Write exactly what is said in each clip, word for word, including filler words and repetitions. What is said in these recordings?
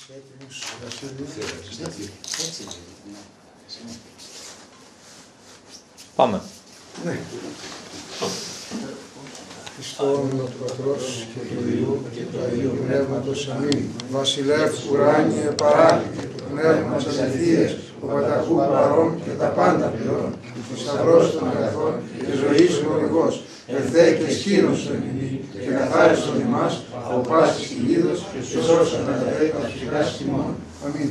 Πάμε. Ναι. Χριστό όνομα του Πατρός και του Υιού και του Αγίου Πνεύματος. Αμήν. Βασιλεύ ουράνιε παράκλητε, του Πνεύματος αληθείας, ο Παταχού παρών και τα πάντα πληρών, ο σταυρός των αγαθών και ζωής ο οδηγός, ελθέ και σκήνωσον ημί και καθάρισον ημάς από πάσης κυλίδος και σώσον τα δέκα τα ψυχάς τιμών. Αμήν.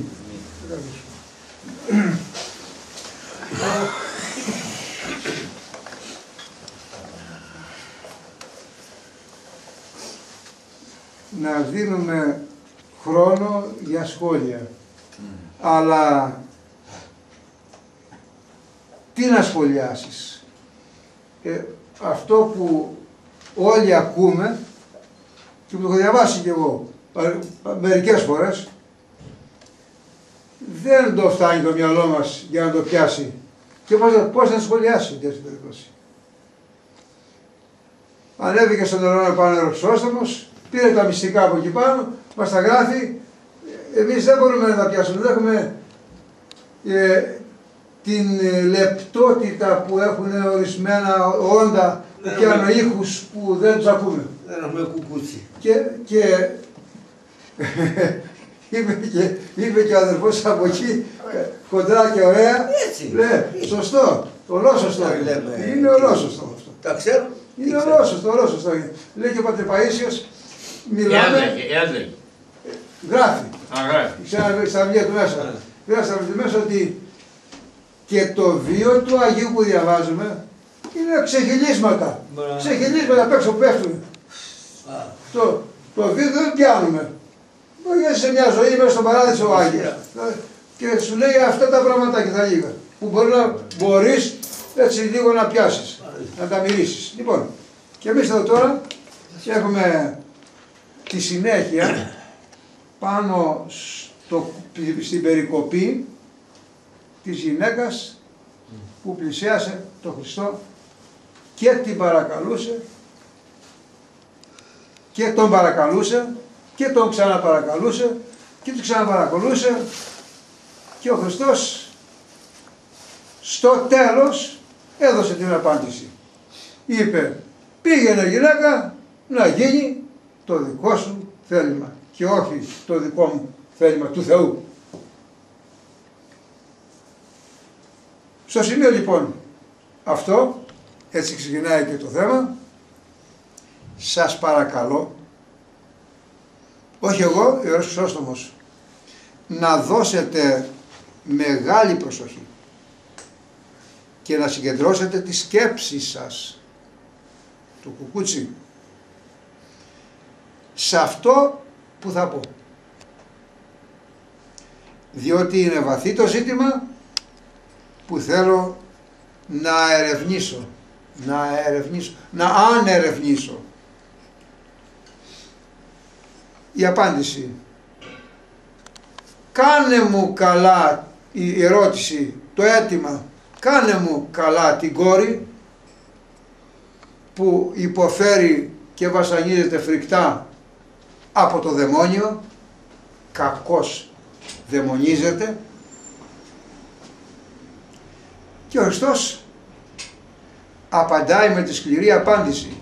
Να δίνουμε χρόνο για σχόλια. Mm. Αλλά τι να σχολιάσεις. Ε, αυτό που όλοι ακούμε και που το έχω διαβάσει κι εγώ μερικές φορές, δεν το φτάνει το μυαλό μας για να το πιάσει. Και πώς, πώς να σχολιάσει σε τέτοια περίπτωση. Ανέβηκε στον νερό πάνω νεροσόστομος, πήρε τα μυστικά από εκεί πάνω, μας τα γράφει. Εμείς δεν μπορούμε να τα πιάσουμε, δεν έχουμε ε, την ε, λεπτότητα που έχουν ορισμένα όντα και ανοήχους που δεν τους ακούμε. Δεν έχουμε κουκούτσι. Και, και είπε, και είπε και ο αδερφός από εκεί, κοντρά και ωραία. Έτσι. Ναι, σωστό, ολόσωστο. Είναι ολόσωστο αυτό. Τα ξέρω. Είναι ολόσωστο, ολόσωστο. Λέει και ο Πατρ Παΐσιος, μιλάμε. Έντρε. Γράφει. Α, γράφει. Στα βιβλία του μέσα. Γράφει στα βιβλία του μέσα ότι και το βίο του Αγίου που διαβάζουμε είναι ξεχυλίσματα. Ξεχυλίσματα απ' έξω που πέφτουν. Το, το βίο δεν πιάνουμε. Μπορεί σε μια ζωή μέσα στον παράδεισο ο Άγιος. Και σου λέει αυτά τα πραγματάκια τα λίγα. Που μπορεί να μπορείς έτσι λίγο να πιάσεις. Να τα μυρίσεις. Λοιπόν, και εμείς εδώ τώρα έχουμε τη συνέχεια πάνω στο, στην περικοπή της γυναίκας που πλησίασε τον Χριστό και την παρακαλούσε και τον παρακαλούσε και τον ξαναπαρακαλούσε και τον ξαναπαρακαλούσε και ο Χριστός στο τέλος έδωσε την απάντηση. Είπε, πήγαινε γυναίκα να γίνει το δικό σου θέλημα και όχι το δικό μου θέλημα του Θεού. Στο σημείο λοιπόν αυτό, έτσι ξεκινάει και το θέμα, σας παρακαλώ, όχι εγώ, ο Ιερός Χρυσόστομος, να δώσετε μεγάλη προσοχή και να συγκεντρώσετε τη σκέψη σας, του κουκούτσι, σε αυτό που θα πω. Διότι είναι βαθύ το ζήτημα που θέλω να ερευνήσω, να ερευνήσω, να ανερευνήσω. Η απάντηση. Κάνε μου καλά, η ερώτηση, το αίτημα, κάνε μου καλά την κόρη που υποφέρει και βασανίζεται φρικτά από το δαιμόνιο, κακώς δαιμονίζεται, και ο Χριστός απαντάει με τη σκληρή απάντηση.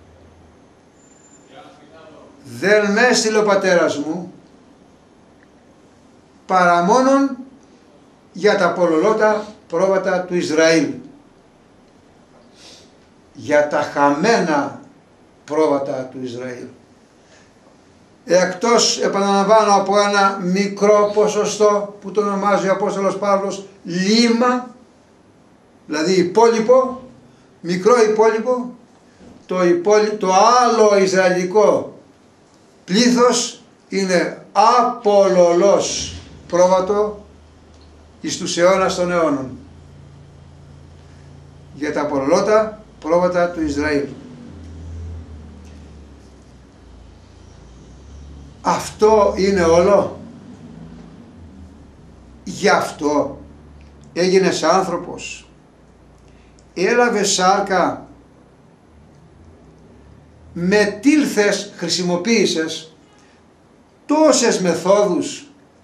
Δεν με έστειλε ο πατέρας μου παρά μόνον για τα πολλολότα πρόβατα του Ισραήλ, για τα χαμένα πρόβατα του Ισραήλ. Εκτός, επαναλαμβάνω, από ένα μικρό ποσοστό που το ονομάζει ο Απόστολος Παύλος λίμα, δηλαδή υπόλοιπο, μικρό υπόλοιπο, το, υπόλοιπο, το άλλο Ισραηλικό πλήθος είναι απολολός πρόβατο εις τους αιώνας των αιώνων, για τα πολλολότα πρόβατα του Ισραήλ. Αυτό είναι όλο. Γι' αυτό έγινες άνθρωπος, έλαβε σάρκα, με τίλθες χρησιμοποίησες τόσες μεθόδους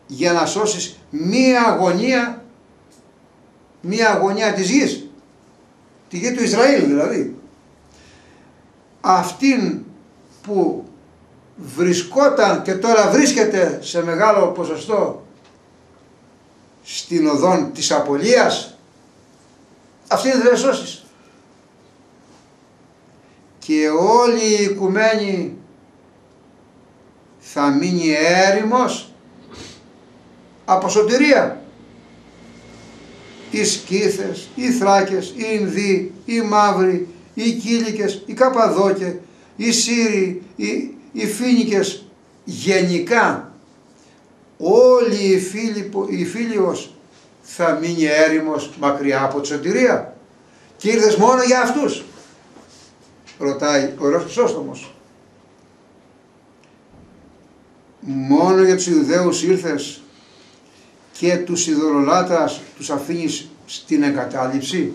για να σώσεις μία αγωνία, μία αγωνία της γης, τη γη του Ισραήλ δηλαδή, αυτήν που βρισκόταν και τώρα βρίσκεται σε μεγάλο ποσοστό στην οδόν της απολίας, αυτήν δεν θα σώσεις. Και όλη η οικουμένη θα μείνει έρημος από σωτηρία. Οι Σκύθες, οι Θράκες, οι Ινδοί, οι Μαύροι, οι Κίλικες, οι Καπαδόκες, οι Σύριοι, οι, οι Φίνικες, γενικά όλοι οι, Φίλιππο, οι Φίλιος θα μείνει έρημος μακριά από τη σωτηρία. Και ήρθες μόνο για αυτούς, ρωτάει ο Ιερός Χρυσόστομος. Μόνο για τους Ιουδαίους ήρθες και τους ειδωλολάτρας τους αφήνεις στην εγκατάλειψη?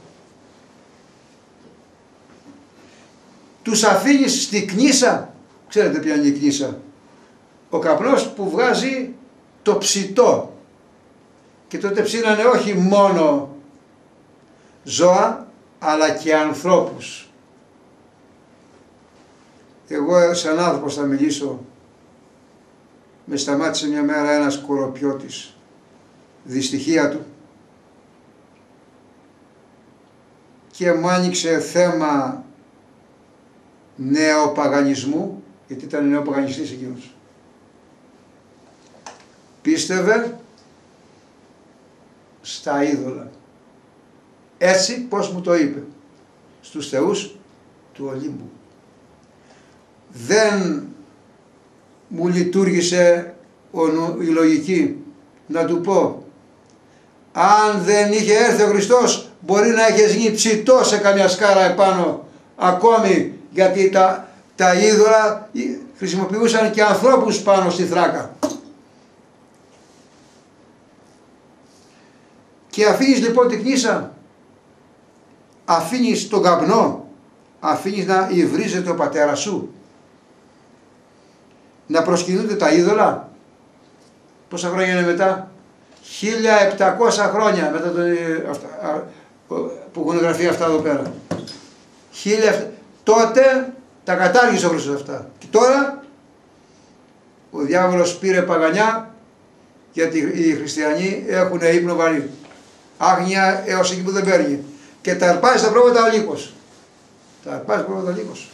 Τους αφήνεις στη κνίσα? Ξέρετε ποια είναι η κνίσα? Ο καπνός που βγάζει το ψητό. Και τότε ψήνανε όχι μόνο ζώα αλλά και ανθρώπους. Εγώ σαν άνθρωπος θα μιλήσω. Με σταμάτησε μια μέρα ένας κοροπιώτης, δυστυχία του, και μου άνοιξε θέμα νεοπαγανισμού, γιατί ήταν νεοπαγανιστής εκείνος. Πίστευε στα είδωλα. Έτσι πως μου το είπε, στους θεούς του Ολύμπου. Δεν μου λειτουργήσε η λογική να του πω, αν δεν είχε έρθει ο Χριστός μπορεί να έχεις γίνει ψητό σε καμιά σκάρα επάνω ακόμη, γιατί τα, τα είδωλα χρησιμοποιούσαν και ανθρώπους πάνω στη Θράκα. Και αφήνεις λοιπόν την κνίσα, αφήνεις τον καπνό, αφήνεις να υβρίζεται ο πατέρας σου, να προσκυνούνται τα είδωλα. Πόσα χρόνια είναι μετά? χίλια επτακόσια χρόνια μετά το, αυτά, που έχουν γραφεί αυτά εδώ πέρα. Χίλια, τότε τα κατάργησε ο Χριστός αυτά. Και τώρα ο διάβολος πήρε παγανιά, γιατί οι χριστιανοί έχουν ύπνο βαρύ. Άγνοια έως εκεί που δεν παίρνει. Και τα αρπάζει τα πρόβατα ο λύκος. Τα αρπάζει τα πρόβατα ο λύκος.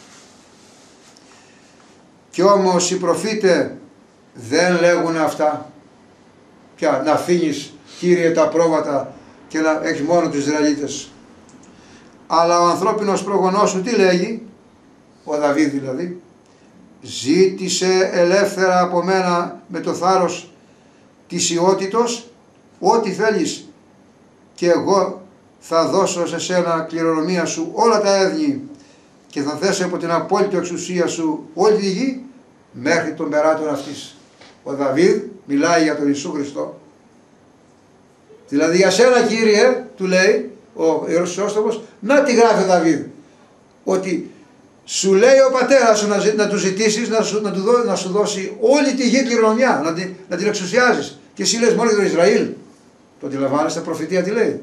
Κι όμως οι προφήτες δεν λέγουν αυτά. Πια να αφήνεις, Κύριε, τα πρόβατα και να έχεις μόνο τους Ισραηλίτες. Αλλά ο ανθρώπινος προγονός σου τι λέγει? Ο Δαβίδ δηλαδή. Ζήτησε ελεύθερα από μένα με το θάρρος της ιότητος ό,τι θέλεις, και εγώ θα δώσω σε σένα κληρονομία σου όλα τα έθνη και θα θέσω από την απόλυτη εξουσία σου όλη τη γη μέχρι τον περάτων αυτής. Ο Δαβίδ μιλάει για τον Ιησού Χριστό. Δηλαδή για σένα, Κύριε, του λέει ο Ιερός Χρυσόστομος, να τη γράφει ο Δαβίδ, ότι σου λέει ο πατέρας σου να, να του ζητήσεις να σου, να, του δω, να σου δώσει όλη τη γη κληρονομιά, να την, να την εξουσιάζεις, και εσύ λες μόνο για τον Ισραήλ. Το αντιλαμβάνεστε, προφητεία τι λέει?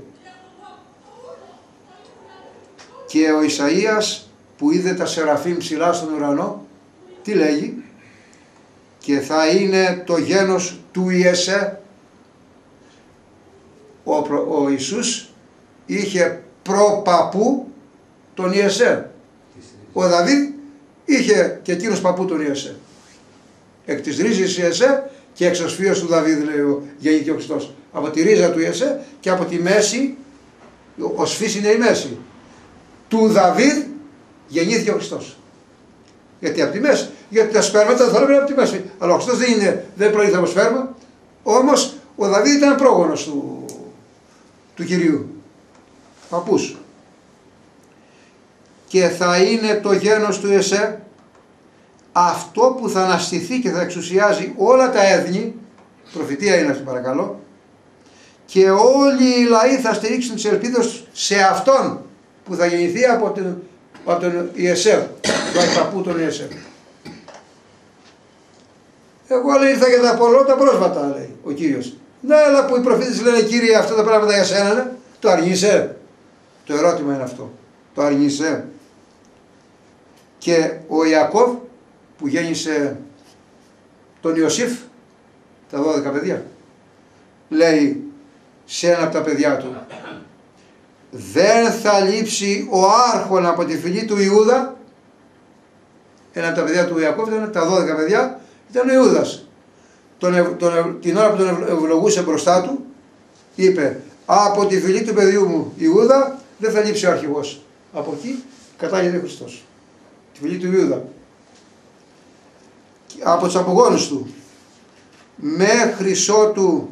Και ο Ισαΐας που είδε τα σεραφείμ ψηλά στον ουρανό, τι λέγει? Και θα είναι το γένος του Ιεσέ. Ο, ο Ιησούς είχε προπαπού τον Ιεσέ. Ο Δαβίδ είχε και εκείνος παππού τον Ιεσέ. Εκ της ρίζης Ιεσέ και εξωσφίως του Δαβίδ, λέει ο γεννήθηκε ο Χριστός. Από τη ρίζα του Ιεσέ και από τη μέση, ο σφής είναι η μέση, του Δαβίδ γεννήθηκε ο Χριστός. Γιατί από τη μέση, γιατί τα σπέρματα θα είναι από τη μέση. Αλλά ο Χριστός δεν, είναι, δεν προήλθε από σπέρμα, όμως ο Δαβίδ ήταν πρόγονος του, του Κυρίου, παππούς. Και θα είναι το γένος του Ιεσέ, αυτό που θα αναστηθεί και θα εξουσιάζει όλα τα έθνη, προφητεία είναι αυτή παρακαλώ, και όλοι οι λαοί θα στηρίξουν τις ελπίδες σε αυτόν που θα γεννηθεί από τον, από τον Ιεσέ, τον παππού τον Ιεσέ. Εγώ λέει ήρθα για τα πολλό τα πρόσφατα, λέει ο Κύριος. Ναι, αλλά που οι προφήτες λένε Κύριε αυτά τα πράγματα για σένα, ναι. Το αρνείσαι. Το ερώτημα είναι αυτό. Το αρνείσαι. Και ο Ιακώβ που γέννησε τον Ιωσήφ, τα δώδεκα παιδιά, λέει σε ένα από τα παιδιά του, δεν θα λείψει ο άρχον από τη φυλή του Ιούδα. Ένα από τα παιδιά του Ιακώβ ήταν, τα δώδεκα παιδιά, ήταν ο Ιούδας. Τον, τον, την ώρα που τον ευλογούσε μπροστά του, είπε, από τη φυλή του παιδιού μου Ιούδα δεν θα λείψει ο αρχηγός. Από εκεί κατάγεται ο Χριστός. Τη φυλή του Ιούδα. Από τους απογόνους του, μέχρι ότου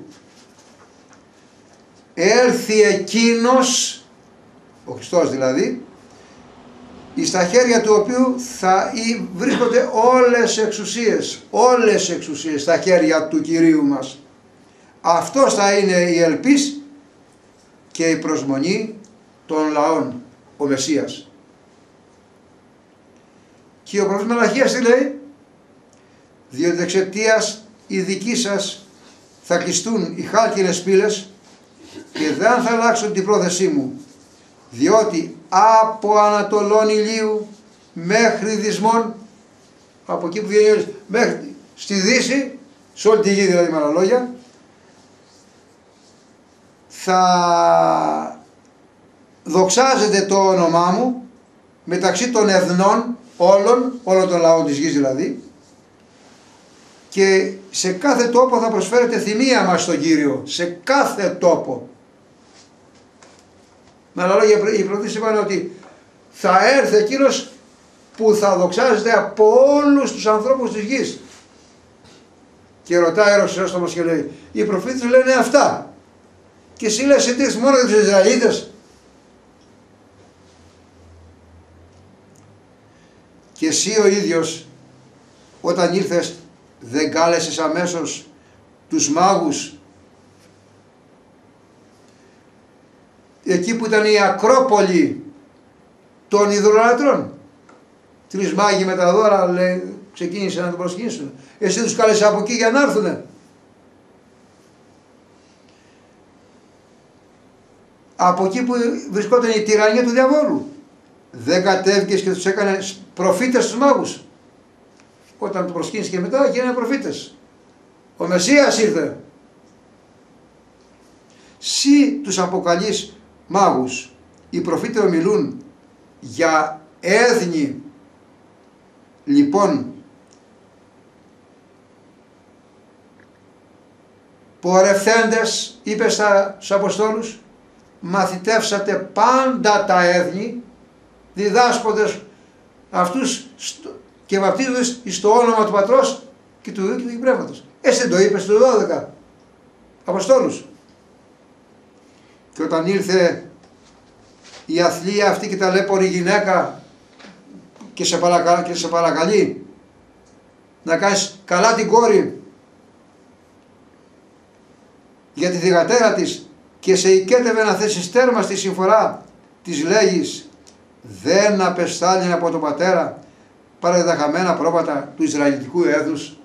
έρθει εκείνος, ο Χριστός δηλαδή, στα χέρια του οποίου θα βρίσκονται όλες εξουσίες, όλες εξουσίες στα χέρια του Κυρίου μας. Αυτός θα είναι η ελπίς και η προσμονή των λαών, ο Μεσσίας. Και ο προφήτης Μαλαχίας τι λέει? Διότι εξαιτίας η δική σας θα κλειστούν οι χάλκινες πύλες και δεν θα αλλάξουν την πρόθεσή μου, διότι από Ανατολών ηλίου μέχρι δυσμών, από εκεί που βγαίνει μέχρι στη Δύση, σε όλη τη γη δηλαδή με άλλα λόγια, θα δοξάζεται το όνομά μου μεταξύ των εθνών όλων, όλων των λαών της γης δηλαδή, και σε κάθε τόπο θα προσφέρεται θυμία μας στον Κύριο, σε κάθε τόπο. Με άλλα λόγια, οι προφήτες είπαν ότι θα έρθει εκείνος που θα δοξάζεται από όλους τους ανθρώπους της γης. Και ρωτάει ο Χρυσόστομος και λέει, οι προφήτες λένε αυτά και εσύ λες εσύ μόνο για τους Ισραηλίτες? Και εσύ ο ίδιος όταν ήρθες δεν κάλεσες αμέσως τους μάγους εκεί που ήταν η Ακρόπολη των ειδωλολατρών? Τρεις μάγοι με τα δώρα, λέει, ξεκίνησαν να τον προσκυνήσουν. Εσύ τους κάλεσες από εκεί για να έρθουνε? Από εκεί που βρισκόταν η τυραννία του διαβόλου. Δεν κατέβηκες και τους έκανες προφήτες τους μάγους? Όταν του προσκύνησε και μετά γίνανε προφήτες. Ο Μεσσίας ήρθε. Συ τους αποκαλείς μάγους. Οι προφήτες ομιλούν για έθνη. Λοιπόν, πορευθέντες, είπε στους Αποστόλους, μαθητεύσατε πάντα τα έθνη, διδάσκοντες αυτούς και βαπτίζοντας στο όνομα του Πατρός και του Υιού και του Πνεύματος. Έτσι δεν το είπε στους δώδεκα Αποστόλους? Και όταν ήρθε η αθλία αυτή και ταλέπορη γυναίκα και σε, παρακα... και σε παρακαλεί να κάνεις καλά την κόρη για τη θυγατέρα της και σε οικέτευε να θέσεις τέρμα στη συμφορά, της λέγεις, δεν απεστάλλει από τον πατέρα παρά τα χαμένα πρόβατα του Ισραηλιτικού έθνους?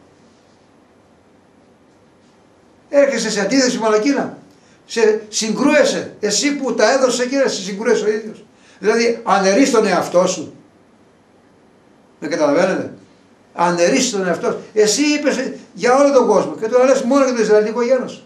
Έρχεσαι σε αντίθεση με εκείνα. Σε συγκρούεσαι. Εσύ που τα έδωσες εκείνα, σε συγκρούεσαι ο ίδιος. Δηλαδή αναιρείς τον εαυτό σου. Με καταλαβαίνετε? Αναιρείς τον εαυτό σου. Εσύ είπες για όλο τον κόσμο και τώρα λες μόνο για το Ισραηλιτικό γένος.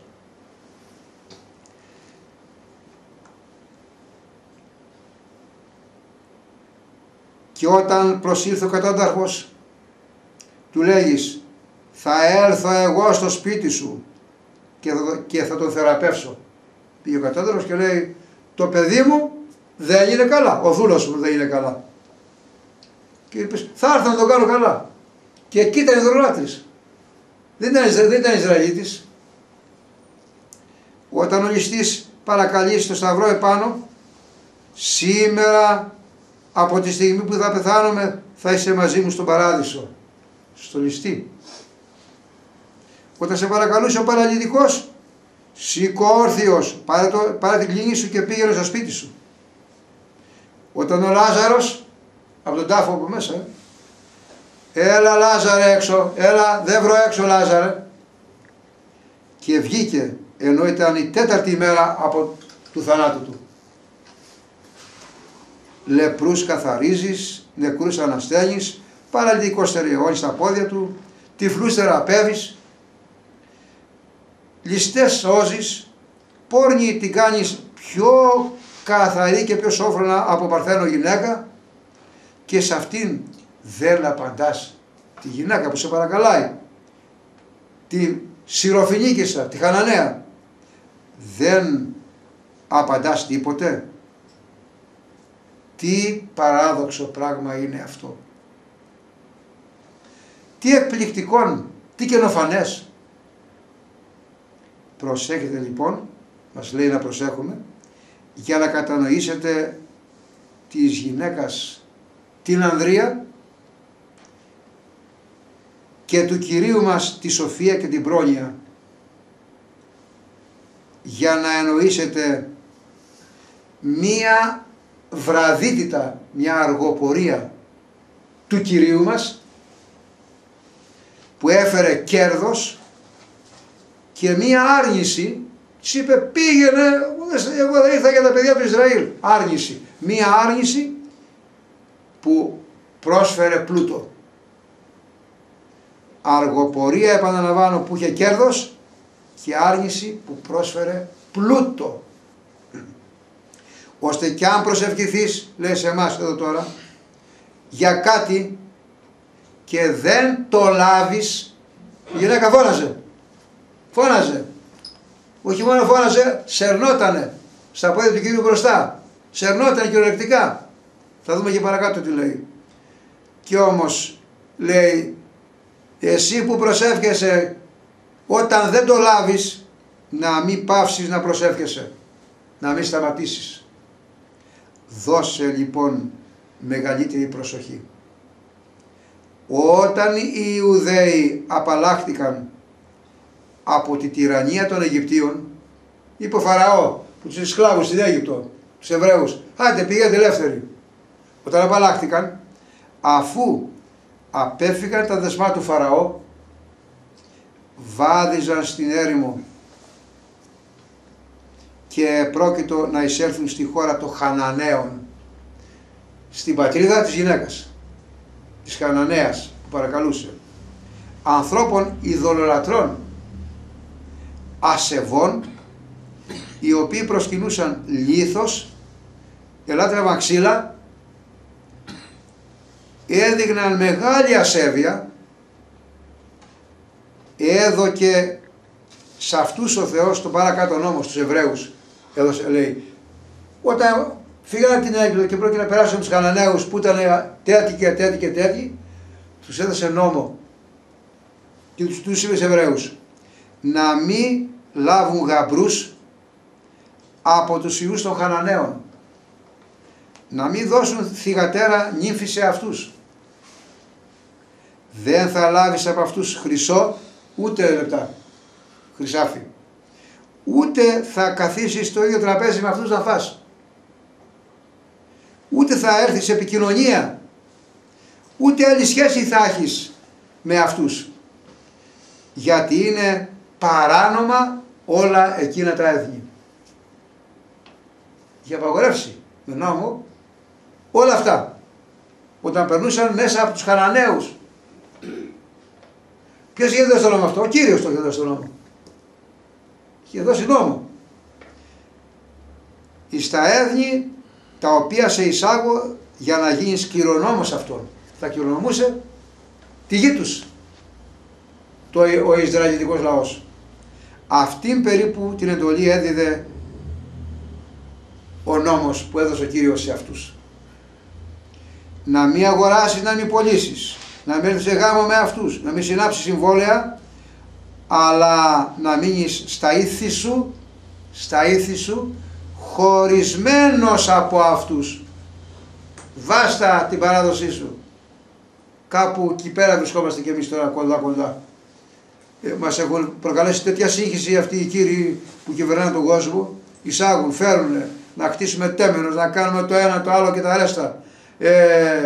Και όταν προσήλθε ο κατάταρχος, του λέγεις, θα έλθω εγώ στο σπίτι σου και θα, και θα τον θεραπεύσω. Πήγε ο κατάταρχος και λέει, το παιδί μου δεν είναι καλά, ο δούλος μου δεν είναι καλά. Και είπες, θα έρθω να τον κάνω καλά. Και εκεί ήταν ειδωλολάτρης. Δεν ήταν, δεν ήταν Ισραηλίτης. Όταν ο ληστής παρακαλεί στο σταυρό επάνω, σήμερα από τη στιγμή που θα πεθάνομαι θα είσαι μαζί μου στον παράδεισο. Στο ληστή. Όταν σε παρακαλούσε ο παραλυτικός, σήκω όρθιος, πάρε, το, πάρε την κλίνη σου και πήγαινε στο σπίτι σου. Όταν ο Λάζαρος, από τον τάφο από μέσα, έλα Λάζαρε έξω, έλα δεν βρω έξω Λάζαρε. Και βγήκε, ενώ ήταν η τέταρτη ημέρα από του θανάτου του. Λεπρούς καθαρίζεις, νεκρούς ανασταίνεις, παραλυτικός στερεώνεις στα πόδια του, τυφλούς θεραπεύεις, ληστές σώζεις, πόρνη την κάνεις πιο καθαρή και πιο σόφρονα από παρθένο γυναίκα και σε αυτήν δεν απαντάς, τη γυναίκα που σε παρακαλάει, τη Συροφηνίκισσα, τη Χαναναία, δεν απαντάς τίποτε. Τι παράδοξο πράγμα είναι αυτό. Τι εκπληκτικόν, τι καινοφανές. Προσέχετε λοιπόν, μας λέει να προσέχουμε, για να κατανοήσετε της γυναίκας την ανδρεία και του Κυρίου μας τη σοφία και την πρόνοια, για να εννοήσετε μία βραδύτητα, μια αργοπορία του Κυρίου μας που έφερε κέρδος και μία άρνηση. Της είπε πήγαινε, εγώ δεν ήρθα για τα παιδιά του Ισραήλ. Άρνηση, μία άρνηση που πρόσφερε πλούτο. Αργοπορία, επαναλαμβάνω, που είχε κέρδος και άρνηση που πρόσφερε πλούτο. Ώστε και αν προσευχηθείς, λέει σε εμάς εδώ τώρα, για κάτι και δεν το λάβεις, η γυναίκα φώναζε. Φώναζε. Όχι μόνο φώναζε, σερνότανε στα πόδια του Κυρίου μπροστά. Σερνότανε κυριολεκτικά. Θα δούμε και παρακάτω τι λέει. Και όμως λέει, εσύ που προσεύχεσαι, όταν δεν το λάβεις, να μην πάυσεις να προσεύχεσαι. Να μην σταματήσεις. Δώσε λοιπόν μεγαλύτερη προσοχή. Όταν οι Ιουδαίοι απαλλάχτηκαν από τη τυραννία των Αιγυπτίων, είπε ο Φαραώ που τους σκλάβους στην Αίγυπτο, τους Εβραίους, άντε πήγαινε ελεύθεροι. Όταν απαλλάχτηκαν, αφού απέφυγαν τα δεσμά του Φαραώ, βάδιζαν στην έρημο και πρόκειτο να εισέλθουν στη χώρα των Χαναναίων, στην πατρίδα της γυναίκας, της Χαναναίας που παρακαλούσε, ανθρώπων ειδωλολατρών, ασεβών, οι οποίοι προσκυνούσαν λίθος, ελάτρευαν ξύλα, έδειγναν μεγάλη ασέβεια, έδωκε σε αυτούς ο Θεός τον παρακάτω νόμο στους Εβραίους. Έδωσε, λέει, όταν φύγανε την Αίγυπτο και πρόκειται να περάσουν τους Χαναναίους που ήταν τέτοιοι και τέτοιοι και τέτοιοι, τους έδωσε νόμο και τους, τους είπε στους Εβραίους να μην λάβουν γαμπρούς από τους ιούς των Χαναναίων, να μην δώσουν θυγατέρα νύμφη σε αυτούς. Δεν θα λάβεις από αυτούς χρυσό ούτε λεπτά, χρυσάφι, ούτε θα καθίσεις στο ίδιο τραπέζι με αυτούς να φας, ούτε θα έρθεις σε επικοινωνία, ούτε άλλη σχέση θα έχεις με αυτούς, γιατί είναι παράνομα όλα εκείνα τα έθνη. Για απαγορεύσει με νόμο όλα αυτά όταν περνούσαν μέσα από τους Χαναναίους. Ποιος είχε δώσει το νόμο αυτό? Ο Κύριος το είχε δώσει το νόμο. Είχε δώσει νόμο. Εις τα έθνη τα οποία σε εισάγω για να γίνεις κληρονόμος αυτών. Θα κληρονομούσε τη γη τους το, ο Ισραηλιτικός λαός. Αυτήν περίπου την εντολή έδιδε ο νόμος που έδωσε ο Κύριος σε αυτούς. Να μην αγοράσεις, να μην πωλήσεις, να μην έρθεις σε γάμο με αυτούς, να μην συνάψεις συμβόλαια, αλλά να μείνεις στα ήθη σου, στα ήθη σου, χωρισμένος από αυτούς. Βάστα την παράδοσή σου. Κάπου εκεί πέρα βρισκόμαστε και εμείς τώρα κοντά κοντά. Ε, μας έχουν προκαλέσει τέτοια σύγχυση αυτοί οι κύριοι που κυβερνάνε τον κόσμο. Εισάγουν, φέρουν, να κτίσουμε τέμενος, να κάνουμε το ένα, το άλλο και τα ρέστα. Ε,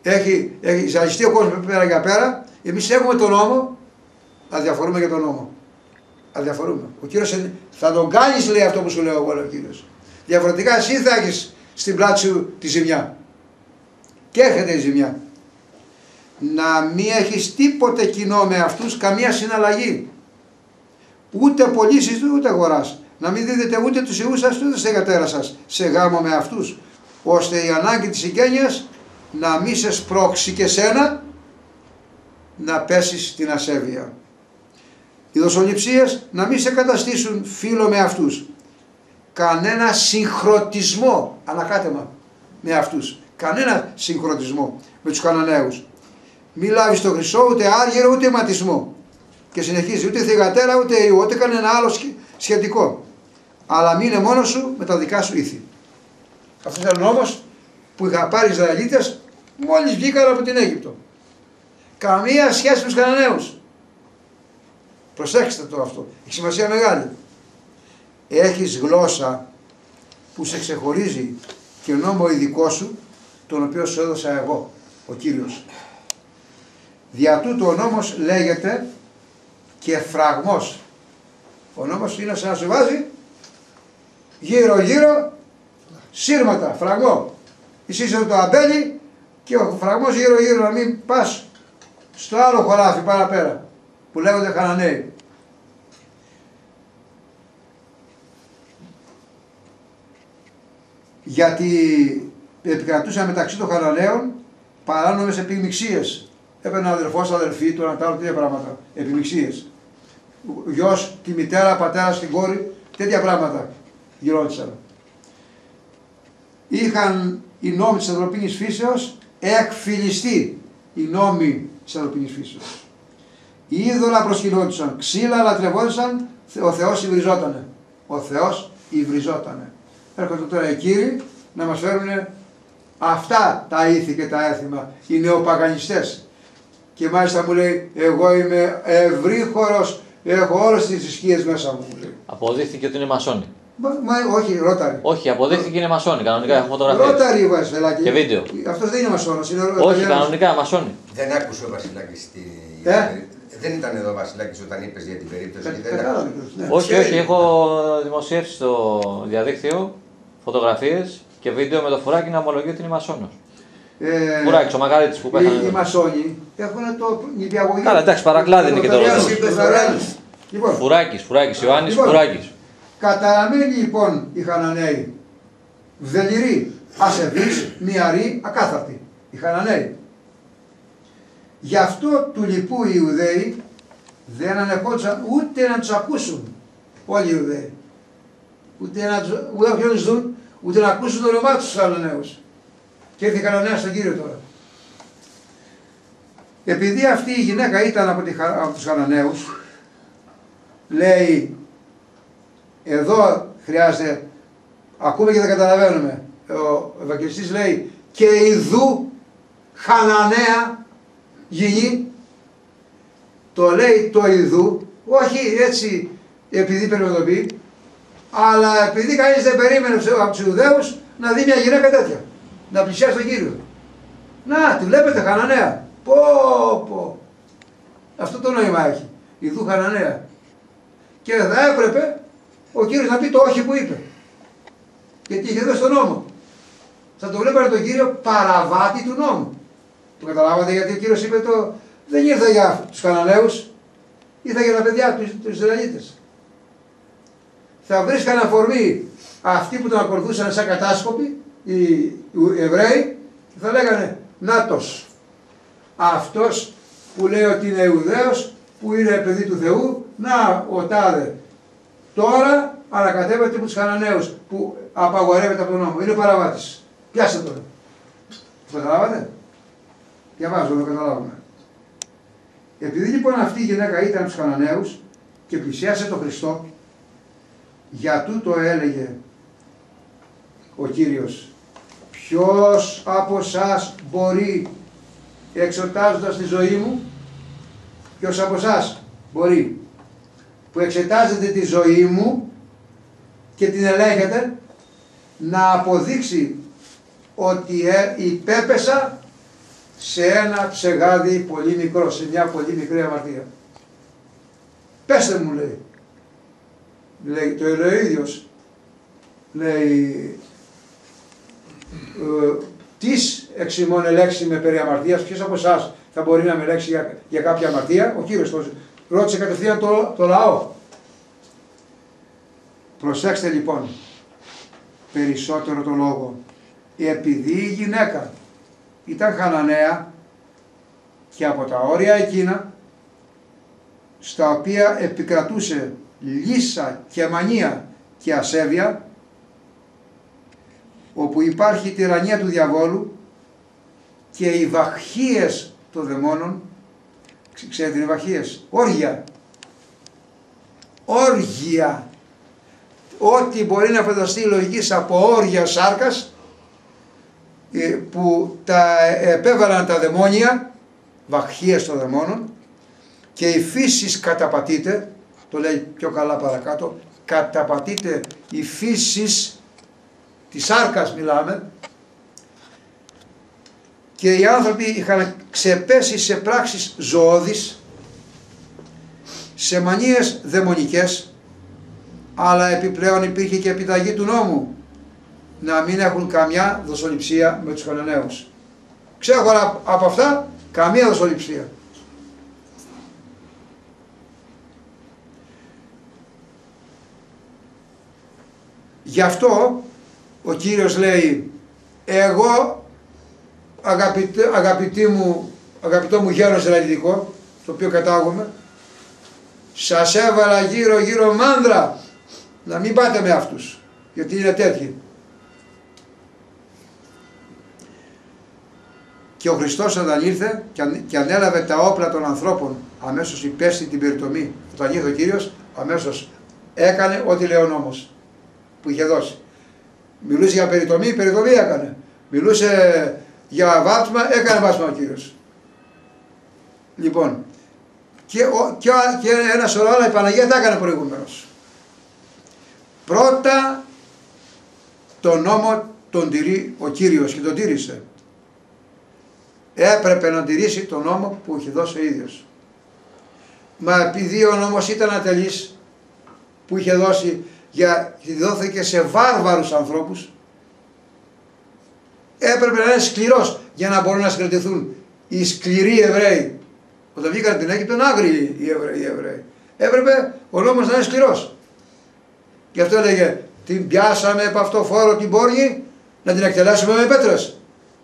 έχει, έχει ζαλιστεί ο κόσμος πέρα για πέρα, εμείς έχουμε τον νόμο, αδιαφορούμε για τον νόμο. Αδιαφορούμε. Ο Κύριος θα τον κάνεις, λέει αυτό που σου λέω εγώ, ο Κύριος. Διαφορετικά εσύ θα έχεις στην πλάτη σου τη ζημιά. Και έρχεται η ζημιά. Να μην έχεις τίποτε κοινό με αυτούς, καμία συναλλαγή. Ούτε πωλήσεις ούτε αγοράς. Να μην δίδετε ούτε τους ιούς σας ούτε στα γατέρα σας σε γάμο με αυτούς, ώστε η ανάγκη της οικογένειας να μην σε σπρώξει και σένα να πέσεις στην ασέβεια. Οι δοσοληψίες να μην σε καταστήσουν φίλο με αυτούς. Κανένα συγχρονισμό, ανακάτεμα με αυτούς. Κανένα συγχρονισμό με τους Καναναίους. Μη λάβεις το χρυσό, ούτε άργυρο, ούτε ματισμό. Και συνεχίζει, ούτε θυγατέρα, ούτε ιού, ούτε κανένα άλλο σχετικό. Αλλά μείνε μόνος σου με τα δικά σου ήθη. Αυτό ήταν ο νόμος που είχα πάρει οι Ισραηλίτες μόλις βγήκαν από την Αίγυπτο. Καμία σχέση με τους Καναναίους. Προσέξτε το αυτό, έχει σημασία μεγάλη. Έχεις γλώσσα που σε ξεχωρίζει και νόμο ειδικό σου, τον οποίο σου έδωσα εγώ, ο Κύριος. Δια τούτου ο νόμος λέγεται και φραγμός. Ο νόμος είναι σαν να σου βάζει γύρω γύρω σύρματα, φραγμό. Εσύ είσαι το αμπέλι και ο φραγμός γύρω γύρω, να μην πας στο άλλο χωράφι παραπέρα που λέγονται Χαναναίοι. Γιατί επικρατούσαν μεταξύ των Χαναναίων παράνομες επιμιξίες. Έπαιρνε αδερφός, αδερφή, το ένα τα άλλο, τέτοια πράγματα. Επιμιξίες. Γιος, τη μητέρα, πατέρα, την κόρη, τέτοια πράγματα γινόντουσαν. Είχαν οι νόμοι της ανθρωπίνης φύσεως εκφυλιστεί, οι νόμοι της ανθρωπίνης φύσεως. Οι είδωλα προσκυνόντουσαν, ξύλα λατρευόντουσαν, ο Θεός υβριζότανε. Ο Θεός υβριζότανε. Έρχονται τώρα οι κύριοι να μας φέρουν αυτά τα ήθη και τα έθιμα, οι νεοπαγανιστές. Και μάλιστα μου λέει, εγώ είμαι ευρύχωρος, έχω όλες τις ισχύες μέσα μου. Λέει. Αποδείχθηκε ότι είναι μασόνοι. Μα, μα όχι, Ρόταρι. Όχι, αποδείχθηκε είναι μασόνοι, κανονικά έχω φωτογραφίες. Ρόταρι, Βασιλάκη. Και βίντεο. Αυτός δεν είναι μασόνος, είναι Όχι, Βασιλάκης. Κανονικά μασόνοι. Δεν άκουσε ο Βασιλάκης τη... Ε? Δεν ήταν εδώ ο Βασιλάκης όταν είπες για την περίπτωση. Κα, δεν κατάλαβε, ναι. Όχι, όχι, έχω δημοσιεύσει στο διαδίκτυο φωτογραφίες και βίντεο με το Φουράκι να ομολογεί ότι είναι μασόνος. Ε, Φουράκης, ο Μακαρίτης που πέθανε. Οι, οι μασόνοι έχουν το νηπιαγωγή. Καλά, εντάξει, παρακλάδι είναι και το ρόλο. Λοιπόν, Φουράκης, Φουράκης, Ιωάννης λοιπόν, Φουράκης. καταραμένοι λοιπόν οι Χαναναίοι, βδελιροί, ασεβείς, μυαροί, ακάθαρτοι, οι Χαναναίοι. Γι' αυτό του λοιπού οι Ιουδαίοι δεν ανεχόντουσαν ούτε να τους ακούσουν όλοι οι Ιουδαίοι. Ούτε να τους, ούτε να τους δουν, ούτε να ακούσουν το όνομά τους στους Χαναναίους. Και ήρθε η Χαναναία στον Κύριο τώρα. Επειδή αυτή η γυναίκα ήταν από, τη, από τους Χαναναίους, λέει, εδώ χρειάζεται, ακούμε και δεν καταλαβαίνουμε. Ο Ευαγγελιστής λέει, και ιδού Χαναναία γυνή, το λέει το ιδού, όχι έτσι επειδή πρέπει να το πει, αλλά επειδή κανείς δεν περίμενε από τους Ιουδαίους να δει μια γυναίκα τέτοια, να πλησιάσει τον Κύριο. Να, τη βλέπετε Χαναναία. Πω, πω. Αυτό το νόημα έχει. Ιδού Χαναναία. Και θα έπρεπε ο Κύριος να πει το όχι που είπε. Γιατί είχε δώσει τον νόμο. Θα το βλέπανε τον Κύριο παραβάτη του νόμου. Το καταλάβατε γιατί ο Κύριος είπε το δεν ήρθα για τους Χαναναίους, ήρθα για τα παιδιά του, τους Ισραηλίτες. Θα βρίσκαν αφορμή αυτοί που τον ακολουθούσαν σαν κατάσκοποι, οι Εβραίοι, και θα λέγανε νάτος, αυτός που λέει ότι είναι Ιουδαίος, που είναι παιδί του Θεού, να ο τάδε. Τώρα ανακατεύεται από τους Χαναναίους που απαγορεύεται από τον νόμο. Είναι παραβάτης. Πιάστε τον. Το καταλάβατε. Διαβάζω, το καταλάβουμε. Επειδή λοιπόν αυτή η γυναίκα ήταν από τους Χαναναίους και πλησιάσε τον Χριστό, για τούτο έλεγε ο Κύριος, ποιος από εσάς μπορεί, εξετάζοντας τη ζωή μου, ποιος από εσάς μπορεί, που εξετάζεται τη ζωή μου και την ελέγχεται, να αποδείξει ότι υπέπεσα σε ένα ψεγάδι πολύ μικρό, σε μια πολύ μικρή αμαρτία. Πέστε μου, λέει. Λέει το λέει ο ίδιος. Λέει, ε, τις εξημών ελέξει με περί αμαρτίας, ποιος από εσάς θα μπορεί να με ελέξει για, για κάποια αμαρτία? Ο Κύριος το ρώτησε κατευθείαν το, το λαό. Προσέξτε λοιπόν περισσότερο το λόγο. Επειδή η γυναίκα ήταν Χαναναία και από τα όρια εκείνα στα οποία επικρατούσε λύσα και μανία και ασέβεια, όπου υπάρχει η τυραννία του διαβόλου και οι βαχίες των δαιμόνων, ξέρετε οι βαχίες, όργια, όργια, ό,τι μπορεί να φανταστεί η λογική από όργια σάρκας που τα επέβαλαν τα δαιμόνια, βαχίες των δαιμόνων, και η φύση καταπατείται, το λέει πιο καλά παρακάτω, καταπατείται η φύση της σάρκας μιλάμε, και οι άνθρωποι είχαν ξεπέσει σε πράξεις ζωώδεις, σε μανίες δαιμονικές, αλλά επιπλέον υπήρχε και επιταγή του νόμου να μην έχουν καμιά δοσοληψία με τους Χαναναίους. Ξέχωρα από αυτά καμία δοσοληψία. Γι' αυτό ο Κύριος λέει, εγώ αγαπητή, αγαπητή μου, αγαπητό μου γέρος Ισραηλιτικό, το οποίο κατάγομαι, σας έβαλα γύρω γύρω μάνδρα, να μην πάτε με αυτούς, γιατί είναι τέτοιοι. Και ο Χριστός όταν ήρθε και ανέλαβε τα όπλα των ανθρώπων, αμέσως υπέστη την περιτομή. Όταν ήρθε ο Κύριος, αμέσως έκανε ό,τι λέει ο νόμος που είχε δώσει. Μιλούσε για περιτομή, περιτομή έκανε. Μιλούσε για βάπτισμα, έκανε βάπτισμα ο Κύριος. Λοιπόν, και, ο, και, και ένα σωρό άλλα η Παναγία τα έκανε προηγουμένως. Πρώτα τον νόμο τον τηρεί ο Κύριος και τον τήρησε. Έπρεπε να τηρήσει τον νόμο που είχε δώσει ο ίδιος. Μα επειδή ο νόμος ήταν ατελής που είχε δώσει, για, δόθηκε σε βάρβαρους ανθρώπους, έπρεπε να είναι σκληρός για να μπορούν να συγκρατηθούν οι σκληροί Εβραίοι. Όταν βγήκαν την Αίγυπτο ήταν άγριοι οι Εβραίοι, οι Εβραίοι. Έπρεπε ο νόμος να είναι σκληρός. Γι' αυτό έλεγε, την πιάσαμε από αυτό φόρο την πόργη, να την εκτελέσουμε με πέτρες.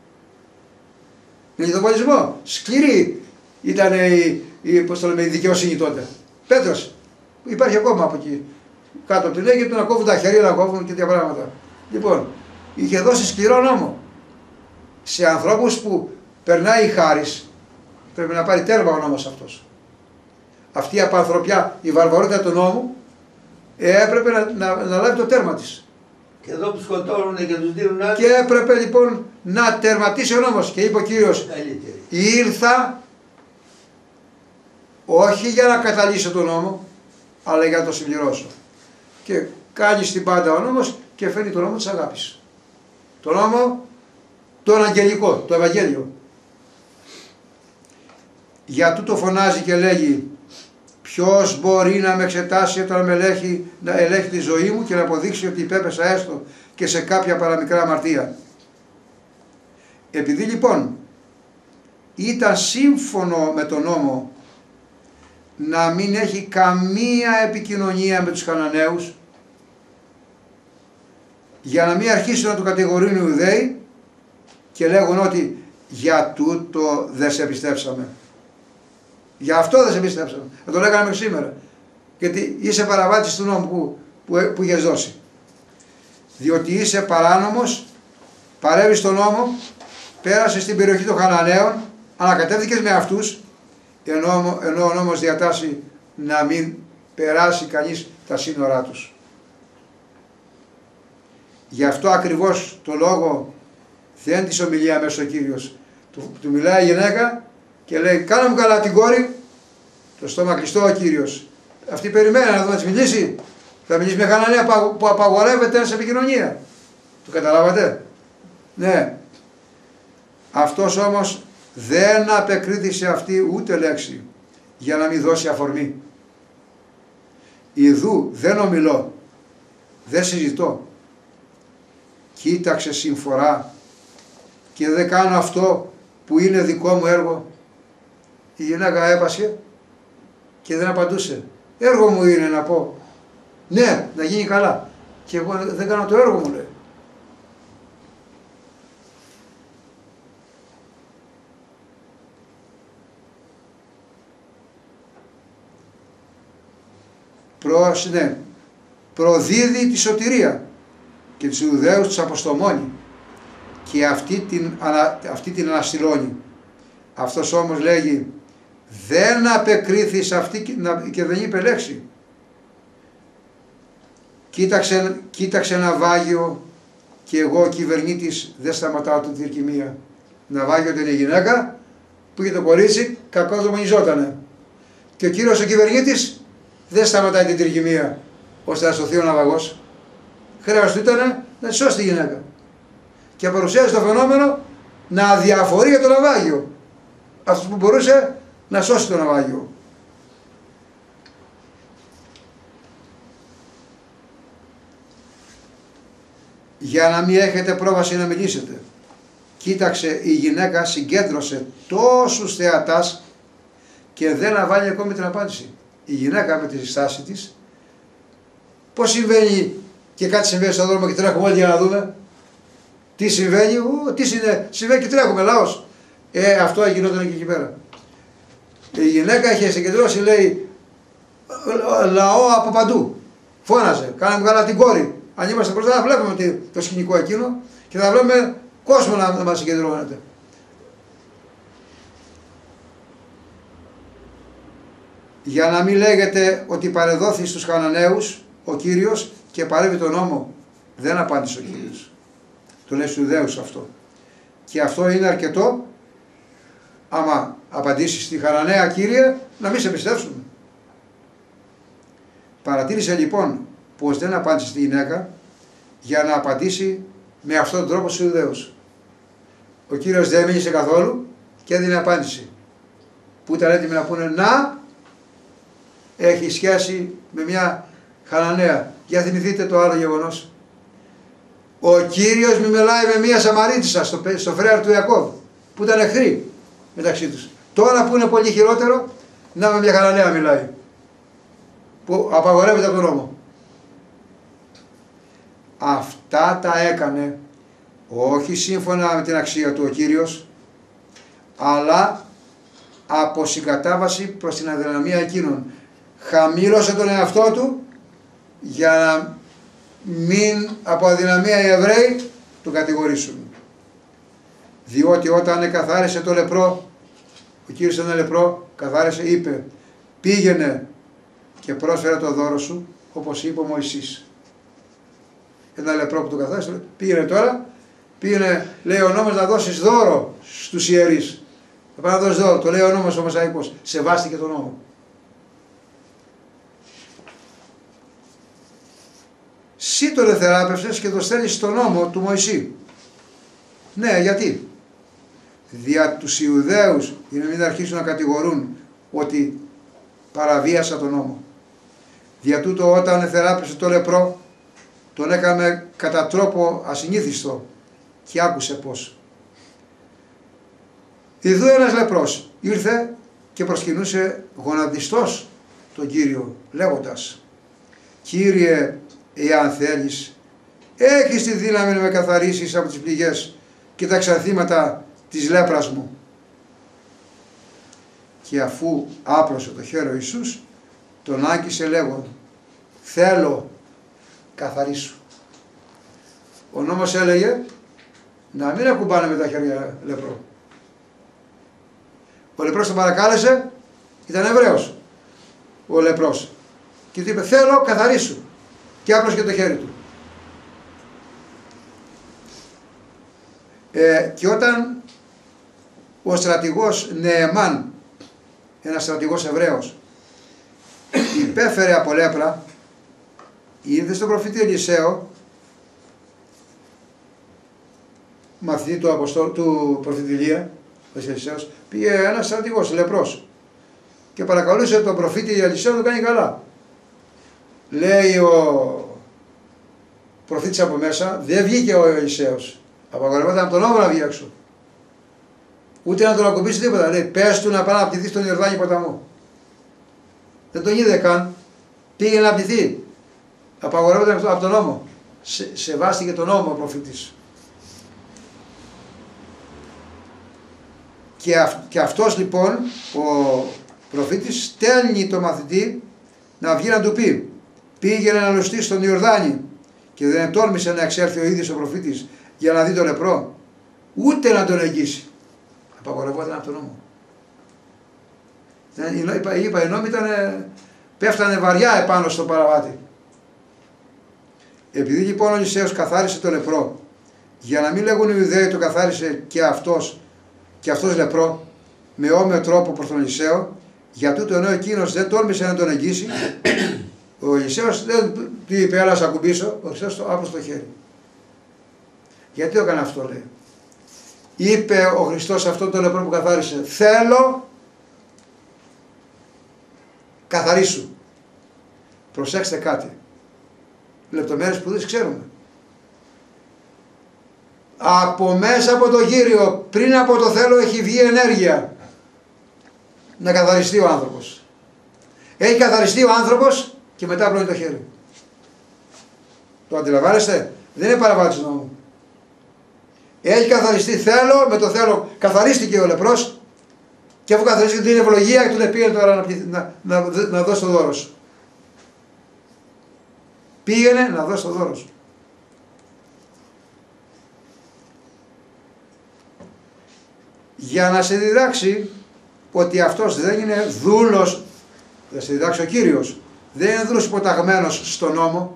Με λιθοβολισμό. Σκληρή ήταν η, η, πώς το λέμε, η δικαιοσύνη τότε. Πέτρες. Υπάρχει ακόμα από εκεί. Κάτω από την Αίγυπτο να κόβουν τα χέρια, να κόβουν και τέτοια πράγματα. Λοιπόν, είχε δώσει σκληρό νόμο σε ανθρώπους που περνάει η χάρις. Πρέπει να πάρει τέρμα ο νόμος αυτός. Αυτή η απανθρωπιά, η βαρβαρότητα του νόμου έπρεπε να, να, να λάβει το τέρμα της. Και εδώ που σκοτώνουν και τους δίνουν άλλοι. Και έπρεπε λοιπόν να τερματίσει ο νόμος. Και είπε ο Κύριος, Καλύτερη. ήρθα όχι για να καταλύσω τον νόμο, αλλά για να το συμπληρώσω. Και κάνει στην πάντα ο νόμος και φέρνει τον νόμο της αγάπης. Το νόμο, τον αγγελικό, το Ευαγγέλιο. Για τούτο φωνάζει και λέγει, ποιος μπορεί να με εξετάσει όταν με ελέγχει, να ελέγχει τη ζωή μου και να αποδείξει ότι υπέπεσα έστω και σε κάποια παραμικρά αμαρτία. Επειδή λοιπόν ήταν σύμφωνο με τον νόμο να μην έχει καμία επικοινωνία με τους Χαναναίους, για να μην αρχίσουν να του κατηγορούν οι Ιουδαίοι και λέγουν ότι για τούτο δεν σε πιστέψαμε. Γι' αυτό δεν σε πιστέψαμε. Θα το λέγαμε μέχρι σήμερα. Γιατί είσαι παραβάτης του νόμου που, που, που είχες δώσει. Διότι είσαι παράνομος, παρέβεις στον νόμο, πέρασες στην περιοχή των Χαναναίων, ανακατεύθηκες με αυτούς, ενώ, ενώ ο νόμος διατάσσει να μην περάσει κανείς τα σύνορά τους. Γι' αυτό ακριβώς το λόγο δεν της ομιλία μέσα ο Κύριος. Του, του μιλάει η γυναίκα και λέει, κάνε μου καλά την κόρη, το στόμα κλειστό ο Κύριος. Αυτή περιμένει να δω να της μιλήσει. Θα μιλήσει με Χαναναία που απαγορεύεται σε επικοινωνία. Το καταλάβατε? Ναι. Αυτός όμως δεν απεκρίθησε αυτή ούτε λέξη για να μην δώσει αφορμή. Ιδού δεν ομιλώ, δεν συζητώ. Κοίταξε συμφορά και δεν κάνω αυτό που είναι δικό μου έργο. Η γυναίκα έπασε και δεν απαντούσε. Έργο μου είναι να πω ναι, να γίνει καλά. Και εγώ δεν κάνω το έργο μου, λέει. Προ, ναι, προδίδει τη σωτηρία και τους Ιουδαίους τους αποστομώνει και αυτή την, αυτή την αναστηλώνει. Αυτός όμως λέγει δεν απεκρίθη σε αυτή και δεν είπε λέξη. Κοίταξε, κοίταξε ναυάγιο και εγώ κυβερνήτης δεν σταματάω την τυρκυμία. Ναυάγιο ήταν η γυναίκα που είχε το κορίτσι, κακό δομονιζότανε. Και ο κύριος ο κυβερνήτης δεν σταματάει την τυρκυμία ώστε να σωθεί ο ναυαγός. Χρέος του ήταν να τη σώσει τη γυναίκα. Και παρουσιάζει το φαινόμενο να αδιαφορεί για το ναυάγιο. Αυτός που μπορούσε να σώσει το ναυάγιο. Για να μην έχετε πρόβαση να μιλήσετε. Κοίταξε, η γυναίκα συγκέντρωσε τόσους θεατάς και δεν αβάλει ακόμη την απάντηση. Η γυναίκα με τη στάση της, πώς συμβαίνει και κάτι συμβαίνει στον δρόμο και τρέχουμε όλοι για να δούμε. Τι συμβαίνει, ου, τι συμβαίνει, συμβαίνει και τρέχουμε, λαός. Ε, αυτό γινόταν και εκεί πέρα. Η γυναίκα είχε συγκεντρώσει, λέει, λαό από παντού. Φώναζε, κάναμε καλά την κόρη. Αν είμαστε μπροστά θα βλέπουμε το σκηνικό εκείνο και θα βλέπουμε κόσμο να, να μας συγκεντρώνεται. Για να μην λέγεται ότι παρεδόθη στους Χαναναίους ο Κύριος και παρέβη τον νόμο. Δεν απάντησε ο Κύριος. Το λέει στους Ιουδαίους αυτό. Και αυτό είναι αρκετό άμα απαντήσεις στη Χαναναία, Κύριε, να μην σε πιστέψουμε. Παρατήρησε λοιπόν πως δεν απάντησε στη γυναίκα για να απαντήσει με αυτόν τον τρόπο στους Ιουδαίους. Ο Κύριος δεν μίλησε καθόλου και έδινε απάντηση που ήταν έτοιμοι να πούνε να έχει σχέση με μια Χαναναία. Για θυμηθείτε το άλλο γεγονός. Ο Κύριος μη μιλάει με μια Σαμαρίτισσα στο, στο φρέαρ του Ιακώβ που ήταν εχθροί μεταξύ τους. Τώρα που είναι πολύ χειρότερο να με μια Χαναναία μιλάει που απαγορεύεται από τον νόμο. Αυτά τα έκανε όχι σύμφωνα με την αξία του ο Κύριος, αλλά από συγκατάβαση προς την αδυναμία εκείνων. Χαμήλωσε τον εαυτό του για να μην από αδυναμία οι Εβραίοι τον κατηγορήσουν. Διότι όταν εκαθάρισε το λεπρό, ο Κύριος ένα λεπρό καθάρισε, είπε πήγαινε και πρόσφερε το δώρο σου όπως είπε ο Μωυσής. Ένα λεπρό που το καθάρισε, πήγαινε τώρα, πήγαινε, λέει ο νόμος να δώσεις δώρο στους ιερείς. Θα πάει να δώσεις δώρο, το λέει ο νόμος ο Μωσαϊκός, σεβάστηκε τον νόμο. Συ τον εθεράπευσες και το στέλνεις στον νόμο του Μωυσή. Ναι, γιατί? Δια τους Ιουδαίους, για να μην αρχίσουν να κατηγορούν ότι παραβίασα τον νόμο. Δια τούτο όταν εθεράπευσε το λεπρό, τον έκαμε κατά τρόπο ασυνήθιστο και άκουσε πώς. Ιδού ένας λεπρός ήρθε και προσκυνούσε γονατιστός τον Κύριο λέγοντας Κύριε, εάν θέλεις, έχεις τη δύναμη να με καθαρίσεις από τις πληγές και τα εξαρθήματα της λέπρας μου. Και αφού άπλωσε το χέρι ο Ιησούς, τον άγγισε λέγον θέλω καθαρίσου. Ο νόμος έλεγε να μην ακουμπάνε με τα χέρια λεπρό. Ο λεπρός τον παρακάλεσε, ήταν Εβραίος ο λεπρός και του είπε θέλω καθαρίσου και άπλωσε και το χέρι του. Ε, και όταν ο στρατηγός Νεεμάν, ένας στρατηγός Εβραίος, υπέφερε από λέπρα, ήρθε στον προφήτη Ελισαίο, μαθητή του, Αποστό, του προφήτη Ηλία, ο Ελισέος, πήγε ένας στρατηγός, λεπρός, και παρακαλούσε τον προφήτη Ελισέο να το κάνει καλά. Λέει ο προφήτης από μέσα, δεν βγήκε ο Ελισέος. Απαγορευόταν από τον νόμο να βγει έξω. Ούτε να τον ακουμπήσει τίποτα. Λέει, πες του να πάει να απτηθεί στον Ιορδάνη ποταμό. Δεν τον είδε καν. Πήγε να απτηθεί. Απαγορεύονταν από τον νόμο. Σε, σεβάστηκε τον νόμο ο προφήτης. Και, αυ, και αυτός λοιπόν ο προφήτης στέλνει το μαθητή να βγει να του πει, πήγαινε να λουστεί στον Ιορδάνη, και δεν τόλμησε να εξέλθει ο ίδιος ο προφήτης για να δει τον λεπρό, ούτε να τον εγγύσει. Απαγορευόταν από τον νόμο. Είπα, είπα οι νόμοι ήταν, πέφτανε βαριά επάνω στο παραβάτη. Επειδή λοιπόν ο Ελισέος καθάρισε τον λεπρό, για να μην λέγουν οι Ιουδαίοι το καθάρισε και αυτός, και αυτός λεπρό, με όμοιο τρόπο προς τον Ελισέο, για τούτο ενώ εκείνος δεν τόλμησε να τον εγγύσει, ο Ελισέος δεν του είπε έλα σ' ακουμπήσω, ο Ελισέος το άπλωσε το χέρι. Γιατί το έκανε αυτό, λέει. Είπε ο Χριστός αυτόν τον λεπρό που καθάρισε, θέλω, καθαρίσου. Προσέξτε κάτι. Λεπτομέρειες που δεν ξέρουμε. Από μέσα από το Κύριο, πριν από το θέλω, έχει βγει ενέργεια να καθαριστεί ο άνθρωπος. Έχει καθαριστεί ο άνθρωπος και μετά απλώνει το χέρι. Το αντιλαμβάνεστε? Δεν είναι παραβάτης του νόμου. Έχει καθαριστεί, θέλω, με το θέλω καθαρίστηκε ο λεπρός, και αφού καθαρίστηκε την ευλογία και του πήγαινε τώρα να, να, να, να δώσει το δώρο σου. Πήγαινε να δώσει το δώρο σου. Για να σε διδάξει ότι αυτός δεν είναι δούλος, θα σε διδάξει ο Κύριος, δεν είναι δούλος υποταγμένος στον νόμο,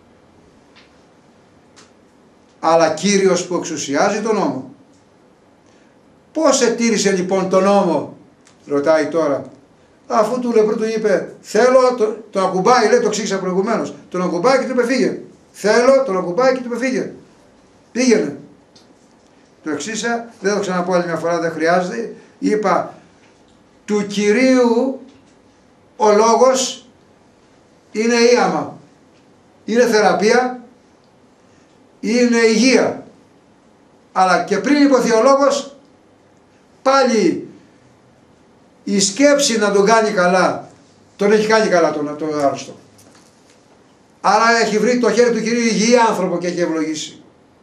αλλά Κύριος που εξουσιάζει τον νόμο. Πώς ετήρησε λοιπόν τον νόμο, ρωτάει τώρα, αφού του λεπρού του είπε θέλω, το, τον ακουμπάει, λέει, το εξήγησα προηγουμένως, τον ακουμπάει και του είπε φύγε. Θέλω, τον ακουμπάει και του είπε φύγε. Πήγαινε. Το εξήγησα, δεν το ξαναπώ άλλη μια φορά, δεν χρειάζεται. Είπα, του Κυρίου ο λόγος είναι ήαμα, είναι θεραπεία, είναι υγεία. Αλλά και πριν υποθεί ο λόγος, πάλι η σκέψη να τον κάνει καλά, τον έχει κάνει καλά τον, τον άρρωστο. Άρα έχει βρει το χέρι του Κυρίου υγιή άνθρωπο και έχει ευλογήσει.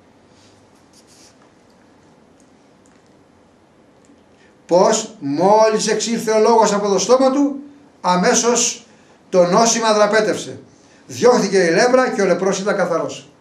Πως μόλις εξήλθε ο λόγος από το στόμα του, αμέσως το νόσημα δραπέτευσε. Διώχθηκε η λέπρα και ο λεπρός ήταν καθαρός.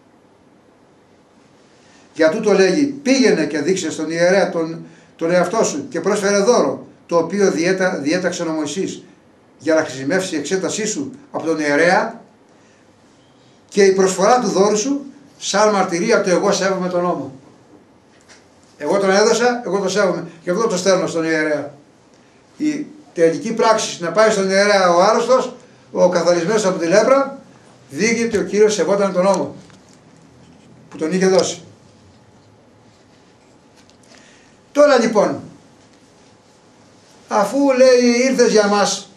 Για τούτο λέγει, πήγαινε και δείξε στον ιερέα τον, τον εαυτό σου και πρόσφερε δώρο, το οποίο διέτα, διέταξε ο Μωυσής, για να χρησιμεύσει η εξέτασή σου από τον ιερέα, και η προσφορά του δώρου σου σαν μαρτυρία του εγώ σέβομαι τον νόμο. Εγώ τον έδωσα, εγώ τον σέβομαι, και αυτό το στέλνω στον ιερέα. Η τελική πράξη να πάει στον ιερέα ο άρρωστος, ο καθαρισμένος από τη λέπρα, δείχνει ότι ο Κύριος σεβόταν τον νόμο που τον είχε δώσει. Τώρα λοιπόν, αφού λέει ήρθες για μας,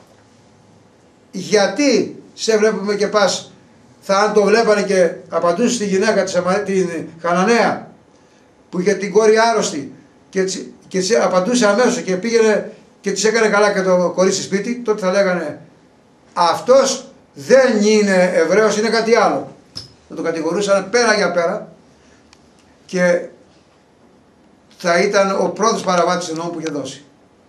γιατί σε βλέπουμε και πας, θα αν το βλέπανε και απαντούσε στη γυναίκα της, την Χαναναία, που είχε την κόρη άρρωστη, και, και της απαντούσε αμέσως και πήγαινε και της έκανε καλά και το κορίτσι σπίτι, τότε θα λέγανε αυτός δεν είναι Εβραίος, είναι κάτι άλλο. Θα το κατηγορούσαν πέρα για πέρα και θα ήταν ο πρώτος παραβάτης του νόμου που είχε δώσει.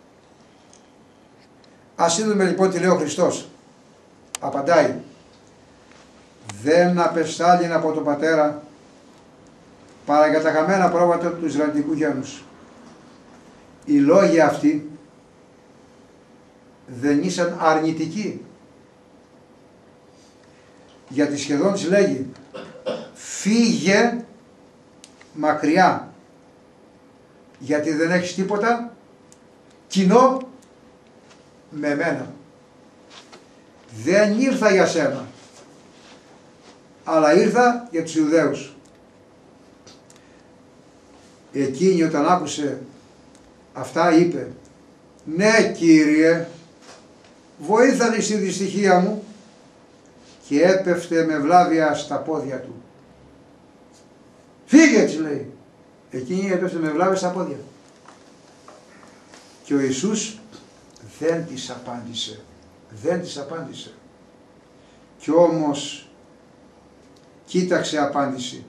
Ας είδουμε λοιπόν τι λέει ο Χριστός. Απαντάει, δεν απεστάλλει από τον Πατέρα παρά για τα χαμένα πρόβατα του Ισραηλιτικού γένους. Οι λόγοι αυτοί δεν ήσαν αρνητικοί, γιατί σχεδόν της λέγει φύγε μακριά, γιατί δεν έχεις τίποτα κοινό με μένα. Δεν ήρθα για σένα, αλλά ήρθα για τους Ιουδαίους. Εκείνη όταν άκουσε αυτά είπε. Ναι Κύριε, βοήθανε στη δυστυχία μου, και έπεφτε με βλάβια στα πόδια του. Φύγε, της λέει. Εκείνη έπεφτε με βλάβια στα πόδια. Και ο Ιησούς δεν της απάντησε. Δεν της απάντησε. Κι όμως κοίταξε απάντηση.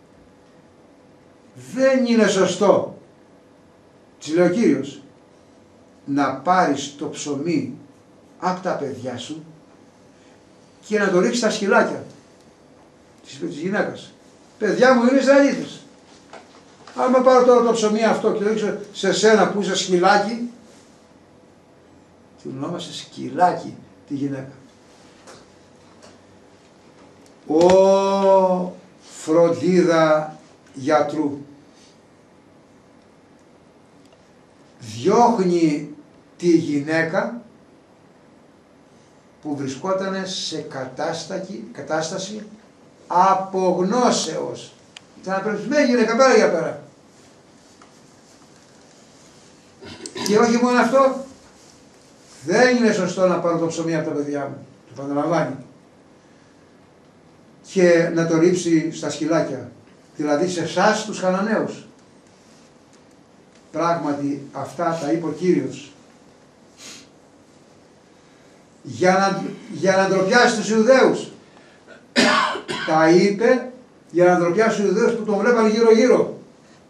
Δεν είναι σωστό, της λέει ο Κύριος, να πάρεις το ψωμί από τα παιδιά σου και να το ρίξεις στα σκυλάκια της, της γυναίκας. Παιδιά μου είναι Ισραηλίτες. Άμα πάρω τώρα το ψωμί αυτό και το ρίξω σε σένα που είσαι σκυλάκι, και ονόμασε σκυλάκι τη γυναίκα. Ω φροντίδα γιατρού, διώχνει τη γυναίκα που βρισκόταν σε κατάσταση, κατάσταση απογνώσεως. Ήταν απελπισμένη γυναίκα πέρα για πέρα. Και όχι μόνο αυτό, δεν είναι σωστό να πάρω το ψωμί από τα παιδιά μου. Το επαναλαμβάνει. Και να το ρίψει στα σκυλάκια. Δηλαδή σε εσάς τους Χαναναίους. Πράγματι αυτά τα είπε ο Κύριος. Για να, για να ντροπιάσει τους Ιουδαίους. Τα είπε για να ντροπιάσει τους Ιουδαίους που τον βλέπαν γύρω γύρω.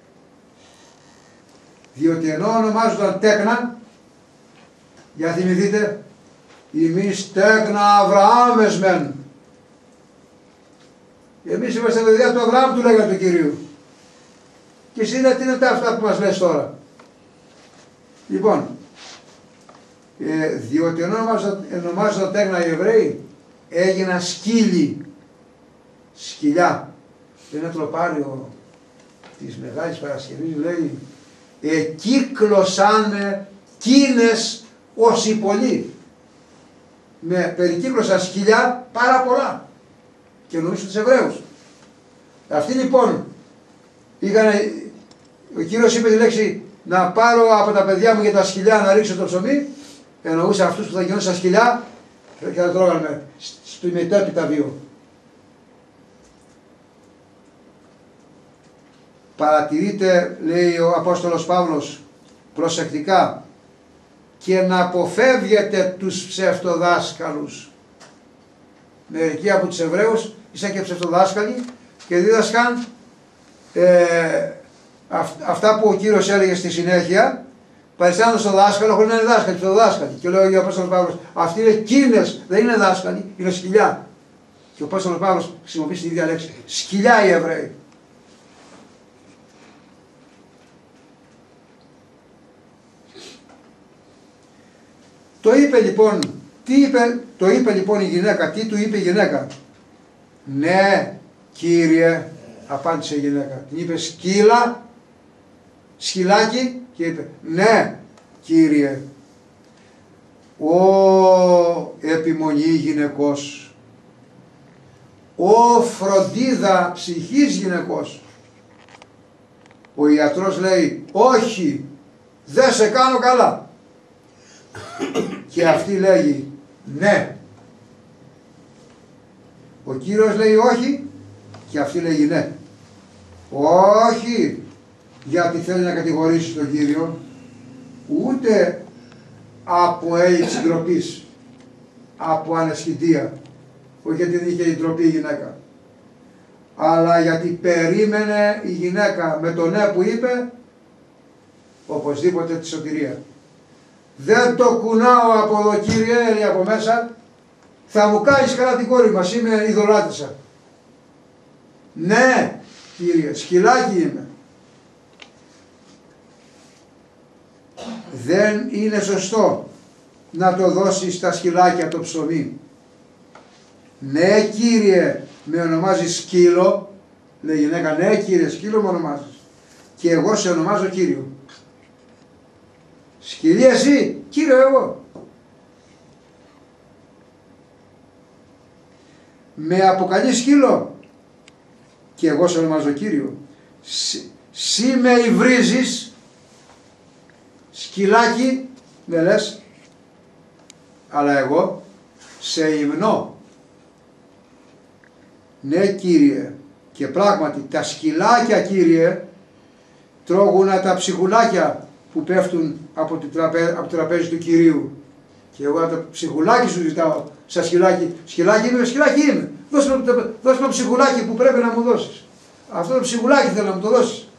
Διότι ενώ ονομάζονταν τέκνα, για θυμηθείτε, εμείς τέκνα Αβραάμες μεν. Εμείς είμαστε παιδιά του Αβραάμ, του λέγανε του Κυρίου. Και εσύ τι είναι τα αυτά που μας λες τώρα. Λοιπόν, ε, διότι ενώ ονομάζονταν τέκνα οι Εβραίοι, έγιναν σκύλοι, σκυλιά. Ένα τροπάριο της Μεγάλης Παρασκευής λέει, εκύκλωσαν κίνες όσοι πολλοί. Με περικύκλωσαν σκυλιά πάρα πολλά. Και νομίζω τους Εβραίους. Αυτοί λοιπόν, είχαν, ο Κύριος είπε τη λέξη να πάρω από τα παιδιά μου για τα σκυλιά να ρίξω το ψωμί, εννοούσε αυτούς που θα γινόντουσαν σκυλιά και θα τρώγανε στο μετέπειτα βίο. Παρατηρείτε, λέει ο Απόστολος Παύλος, προσεκτικά, και να αποφεύγετε τους ψευτοδάσκαλους. Μερικοί από τους Εβραίους ήσαν και ψευτοδάσκαλοι και δίδασκαν ε, αυ, αυτά που ο Κύριος έλεγε στη συνέχεια, παριστάνοντας τον δάσκαλο χωρίς να είναι δάσκαλοι, ψευτοδάσκαλοι. Και λέει ο Απόστολος Παύλος, αυτοί είναι κίνες, δεν είναι δάσκαλοι, είναι σκυλιά. Και ο Απόστολος Παύλος χρησιμοποιεί την ίδια λέξη, σκυλιά οι Εβραίοι. Το είπε λοιπόν, τι είπε, το είπε λοιπόν η γυναίκα, τι του είπε η γυναίκα. Ναι Κύριε, απάντησε η γυναίκα. Την είπε σκύλα, σκυλάκι και είπε ναι Κύριε. Ω επιμονή γυναικός, ω φροντίδα ψυχής γυναικός. Ο ιατρός λέει όχι, δεν σε κάνω καλά. Και αυτή λέγει ναι. Ο Κύριος λέει όχι και αυτή λέγει ναι. Όχι γιατί θέλει να κατηγορήσει τον Κύριο, ούτε από έλλειψη ντροπής, από αναισχυτία, όχι γιατί δεν είχε ντροπή η γυναίκα, αλλά γιατί περίμενε η γυναίκα με το ναι που είπε οπωσδήποτε τη σωτηρία. Δεν το κουνάω από εδώ Κύριε, λέει από μέσα, θα μου κάνεις καλά την κόρη μας, είμαι ειδωλάτισσα. Ναι Κύριε, σκυλάκι είμαι. Δεν είναι σωστό να το δώσεις στα σκυλάκια το ψωμί. Ναι Κύριε, με ονομάζεις σκύλο, λέει η γυναίκα, ναι Κύριε, σκύλο με ονομάζεις. Και εγώ σε ονομάζω Κύριο. Σκυλί εσύ, Κύριο εγώ. Με αποκαλεί σκύλο και εγώ σε ονομάζω Κύριο. Σύ με υβρίζεις σκυλάκι με λες, αλλά εγώ σε υμνώ. Ναι Κύριε, και πράγματι τα σκυλάκια Κύριε τρώγουνα τα ψυχουλάκια που πέφτουν από το, τραπέ, από το τραπέζι του Κυρίου. Και εγώ το ψυχουλάκι σου ζητάω σαν σκυλάκι. Σκυλάκι είμαι, σκυλάκι είμαι. Δώσε μου το, δώσε το ψυχουλάκι που πρέπει να μου δώσεις. Αυτό το ψυχουλάκι θέλω να μου το δώσεις.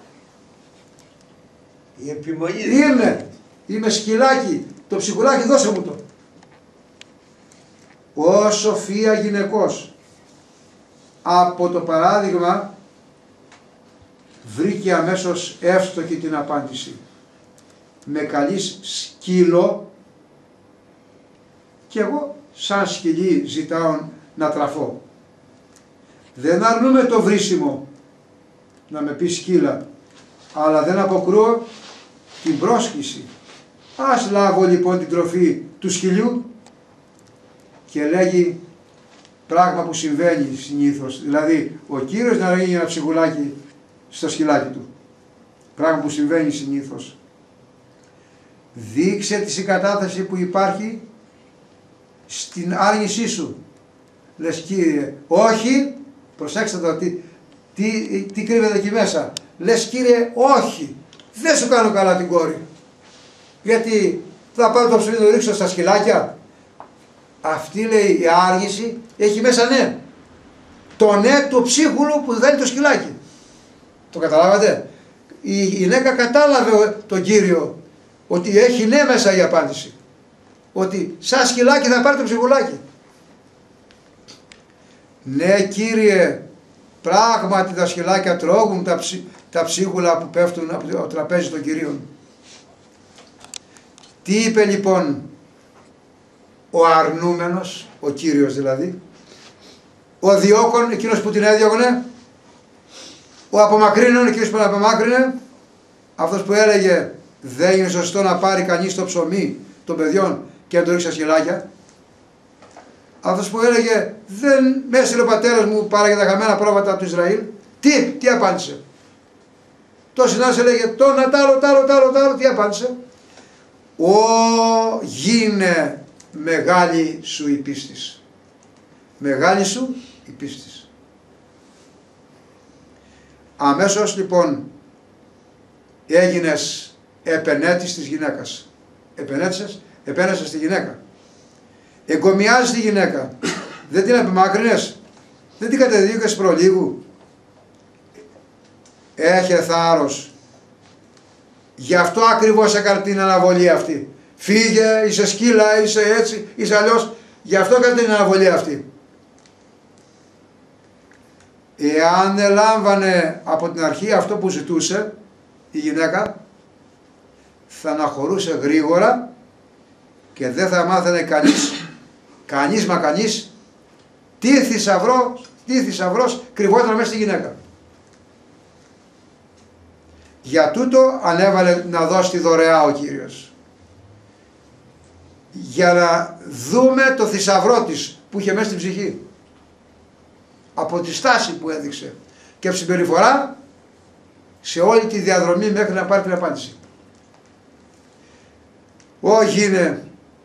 Η επιμονή. Είμαι, είμαι σκυλάκι. Το ψυχουλάκι δώσε μου το. Ο Σοφία γυναικός από το παράδειγμα βρήκε αμέσως εύστοχη την απάντηση. Με καλείς σκύλο και εγώ σαν σκυλί ζητάω να τραφώ. Δεν αρνούμε το βρίσιμο να με πει σκύλα, αλλά δεν αποκρούω την πρόσκληση. Ας λάβω λοιπόν την τροφή του σκυλιού και λέγει πράγμα που συμβαίνει συνήθως. Δηλαδή ο Κύριος να γίνει ένα ψυχουλάκι στο σκυλάκι του. Πράγμα που συμβαίνει συνήθως. Δείξε τη συγκατάθεση που υπάρχει στην άρνησή σου. Λες Κύριε, όχι, προσέξτε το τι, τι, τι κρύβεται εκεί μέσα. Λες Κύριε, όχι, δεν σου κάνω καλά την κόρη. Γιατί θα πάρω το ψωμί να το ρίξω στα σκυλάκια. Αυτή λέει η άργηση έχει μέσα ναι. Το ναι του ψίχουλου που θέλει το σκυλάκι. Το καταλάβατε. Η γυναίκα κατάλαβε τον Κύριο ότι έχει ναι μέσα η απάντηση. Ότι σαν σκυλάκι θα πάρει το ψυχουλάκι. Ναι Κύριε, πράγματι τα σκυλάκια τρώγουν τα, ψι, τα ψίχουλα που πέφτουν από το τραπέζι των Κυρίων. Τι είπε λοιπόν ο αρνούμενος, ο Κύριος δηλαδή, ο διώκων, εκείνος που την έδιωγνε, ο απομακρύνων, εκείνος που την απομάκρυνε, αυτός που έλεγε δεν είναι σωστό να πάρει κανείς το ψωμί των παιδιών και να το ρίξει στα σκυλάκια, αυτός που έλεγε δεν με έστειλε ο πατέρας μου πάραγε τα χαμένα πρόβατα από το Ισραήλ, τι, τι απάντησε. Το συνάδελφος έλεγε το να τ' άλλο, τ' άλλο, τ' άλλο, τ' άλλο, τι απάντησε. Ο γίνε μεγάλη σου η πίστης. Μεγάλη σου η πίστης. Αμέσως λοιπόν έγινες επενέτης της γυναίκας. Επενέτησες, επένεσες τη γυναίκα. Εγκομιάζεις τη γυναίκα. Δεν την απομάκρυνες. Δεν την κατεδίκασες προλίγου. Έχε θάρρος. Γι' αυτό ακριβώς έκανε την αναβολή αυτή. Φύγε, είσαι σκύλα, είσαι έτσι, είσαι αλλιώς. Γι' αυτό έκανε την αναβολή αυτή. Εάν ελάμβανε από την αρχή αυτό που ζητούσε η γυναίκα, θα αναχωρούσε γρήγορα και δεν θα μάθαινε κανείς, κανείς μα κανείς, τι θησαυρό, τι θησαυρός κρυβόταν μέσα στη γυναίκα. Για τούτο ανέβαλε να δώσει τη δωρεά ο Κύριος. Για να δούμε το θησαυρό της που είχε μέσα στην ψυχή. Από τη στάση που έδειξε και από συμπεριφορά σε όλη τη διαδρομή μέχρι να πάρει την απάντηση. Όχι είναι,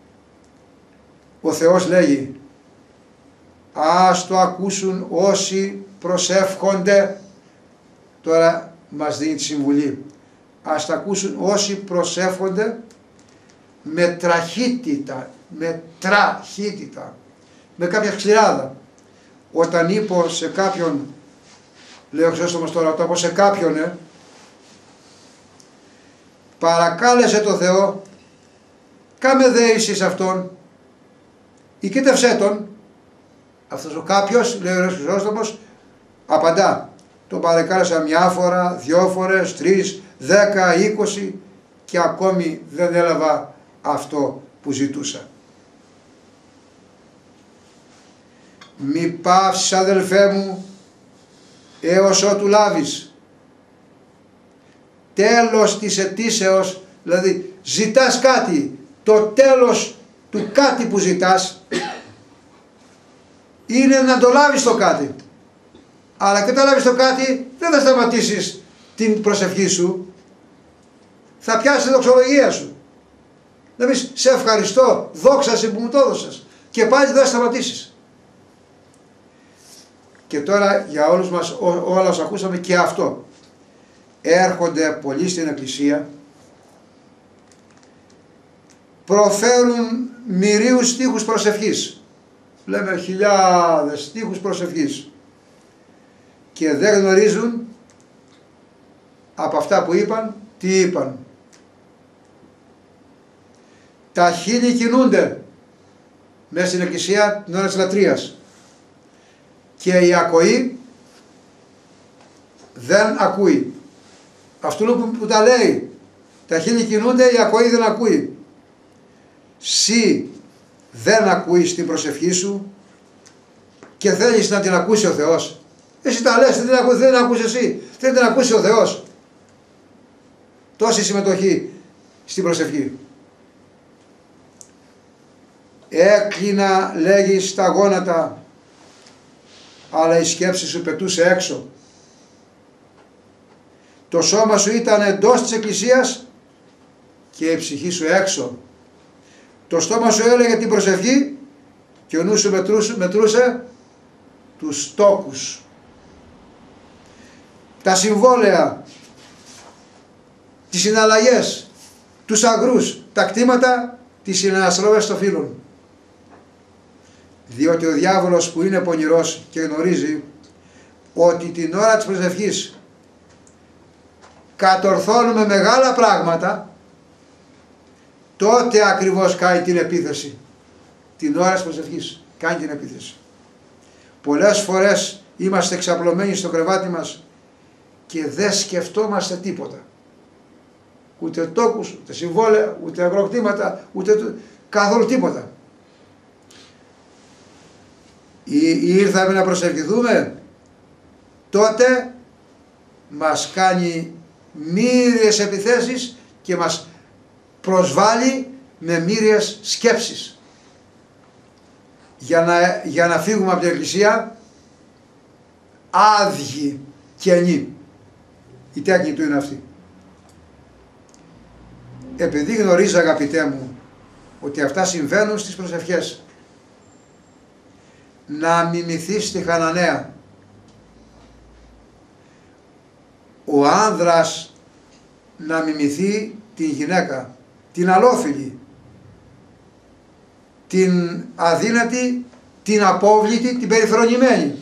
ο Θεός λέγει, ας το ακούσουν όσοι προσεύχονται. Τώρα μας δίνει τη συμβουλή. Ας τα ακούσουν όσοι προσεύχονται με τραχύτητα, με τραχύτητα, με κάποια ξηράδα. Όταν είπω σε κάποιον, λέω Χρυσόστομος τώρα, το πω σε κάποιον, ε, παρακάλεσε το Θεό, κάμε δέηση σε αυτόν, ή κοίτευσέ τον. Αυτός ο κάποιος, λέει ο Χρυσόστομος, απαντά. Τον παρακάλεσα μια φορά, δυο φορές, τρεις, δέκα, είκοσι και ακόμη δεν έλαβα αυτό που ζητούσα. Μη πάυσεις αδελφέ μου έως ότου λάβεις. Τέλος της αιτήσεως, δηλαδή ζητάς κάτι, το τέλος του κάτι που ζητάς είναι να το λάβεις το κάτι. Αλλά και όταν λάβεις το κάτι δεν θα σταματήσεις την προσευχή σου, θα πιάσεις τη δοξολογία σου. Να πεις σε ευχαριστώ, δόξα σε που μου το έδωσες. Και πάλι δεν θα σταματήσεις. Και τώρα για όλους μας ό, όλα όσα ακούσαμε και αυτό. Έρχονται πολλοί στην εκκλησία, προφέρουν μυρίους στίχους προσευχής. Λέμε χιλιάδες στίχους προσευχής. Και δεν γνωρίζουν από αυτά που είπαν, τι είπαν. Τα χείλη κινούνται μέσα στην εκκλησία την ώρα της λατρείας. Και η ακοή δεν ακούει. Αυτού που, που τα λέει, τα χείλη κινούνται, η ακοή δεν ακούει. Συ δεν ακούεις την προσευχή σου και θέλεις να την ακούσει ο Θεός. Εσύ τα λες, δεν την ακούς, δεν την ακούς εσύ, θέλει να την ακούσει ο Θεός. Τόση συμμετοχή στην προσευχή. Έκλεινα, λέγεις, τα γόνατα, αλλά η σκέψη σου πετούσε έξω. Το σώμα σου ήταν εντός της εκκλησίας και η ψυχή σου έξω. Το στόμα σου έλεγε την προσευχή και ο νου σου μετρούσε, μετρούσε τους τόκους, τα συμβόλαια, τις συναλλαγές, τους αγρούς, τα κτήματα, τις συναναστροφές των φίλων. Διότι ο διάβολος που είναι πονηρός και γνωρίζει ότι την ώρα της προσευχής κατορθώνουμε μεγάλα πράγματα, τότε ακριβώς κάνει την επίθεση. Την ώρα της προσευχής κάνει την επίθεση. Πολλές φορές είμαστε εξαπλωμένοι στο κρεβάτι μας και δεν σκεφτόμαστε τίποτα. Ούτε τόκους, ούτε συμβόλαια, ούτε αγροκτήματα, ούτε καθόλου τίποτα. Ή ήρθαμε να προσευχηθούμε, τότε μας κάνει μύριες επιθέσεις και μας προσβάλλει με μύριες σκέψεις. Για να, για να φύγουμε από την εκκλησία άδειοι, κενοί. Η τέχνη του είναι αυτή. Επειδή γνωρίζω, αγαπητέ μου, ότι αυτά συμβαίνουν στις προσευχές, να μιμηθείς τη Χαναναία. Ο άνδρας να μιμηθεί την γυναίκα, την αλόφιλη, την αδύνατη, την απόβλητη, την περιφρονημένη.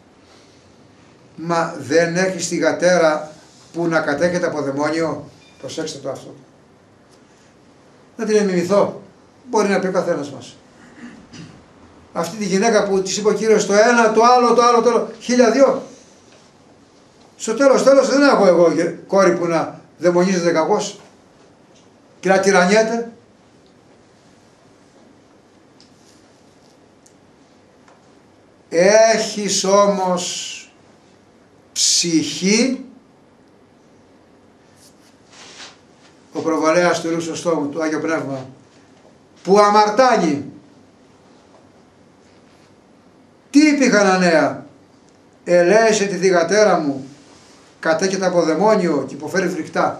Μα δεν έχεις τη γατέρα που να κατέχεται από δαιμόνιο? Προσέξτε το αυτό. Να την μιμηθώ, μπορεί να πει ο καθένας μας. Αυτή τη γυναίκα που της είπε ο Κύριος το ένα, το άλλο, το άλλο, το άλλο, χίλια δυο. Στο τέλος, τέλος δεν έχω εγώ κόρη που να δαιμονίζεται κακώς και να τυραννιέται. Έχεις όμως ψυχή, ο προβαλέας του Ιερού Σωστόμου, του Άγιο Πνεύμα, που αμαρτάνει. Τι είπε η Χαναναία? Ελέησε τη θυγατέρα μου, κατέχεται από δαιμόνιο και υποφέρει φρικτά.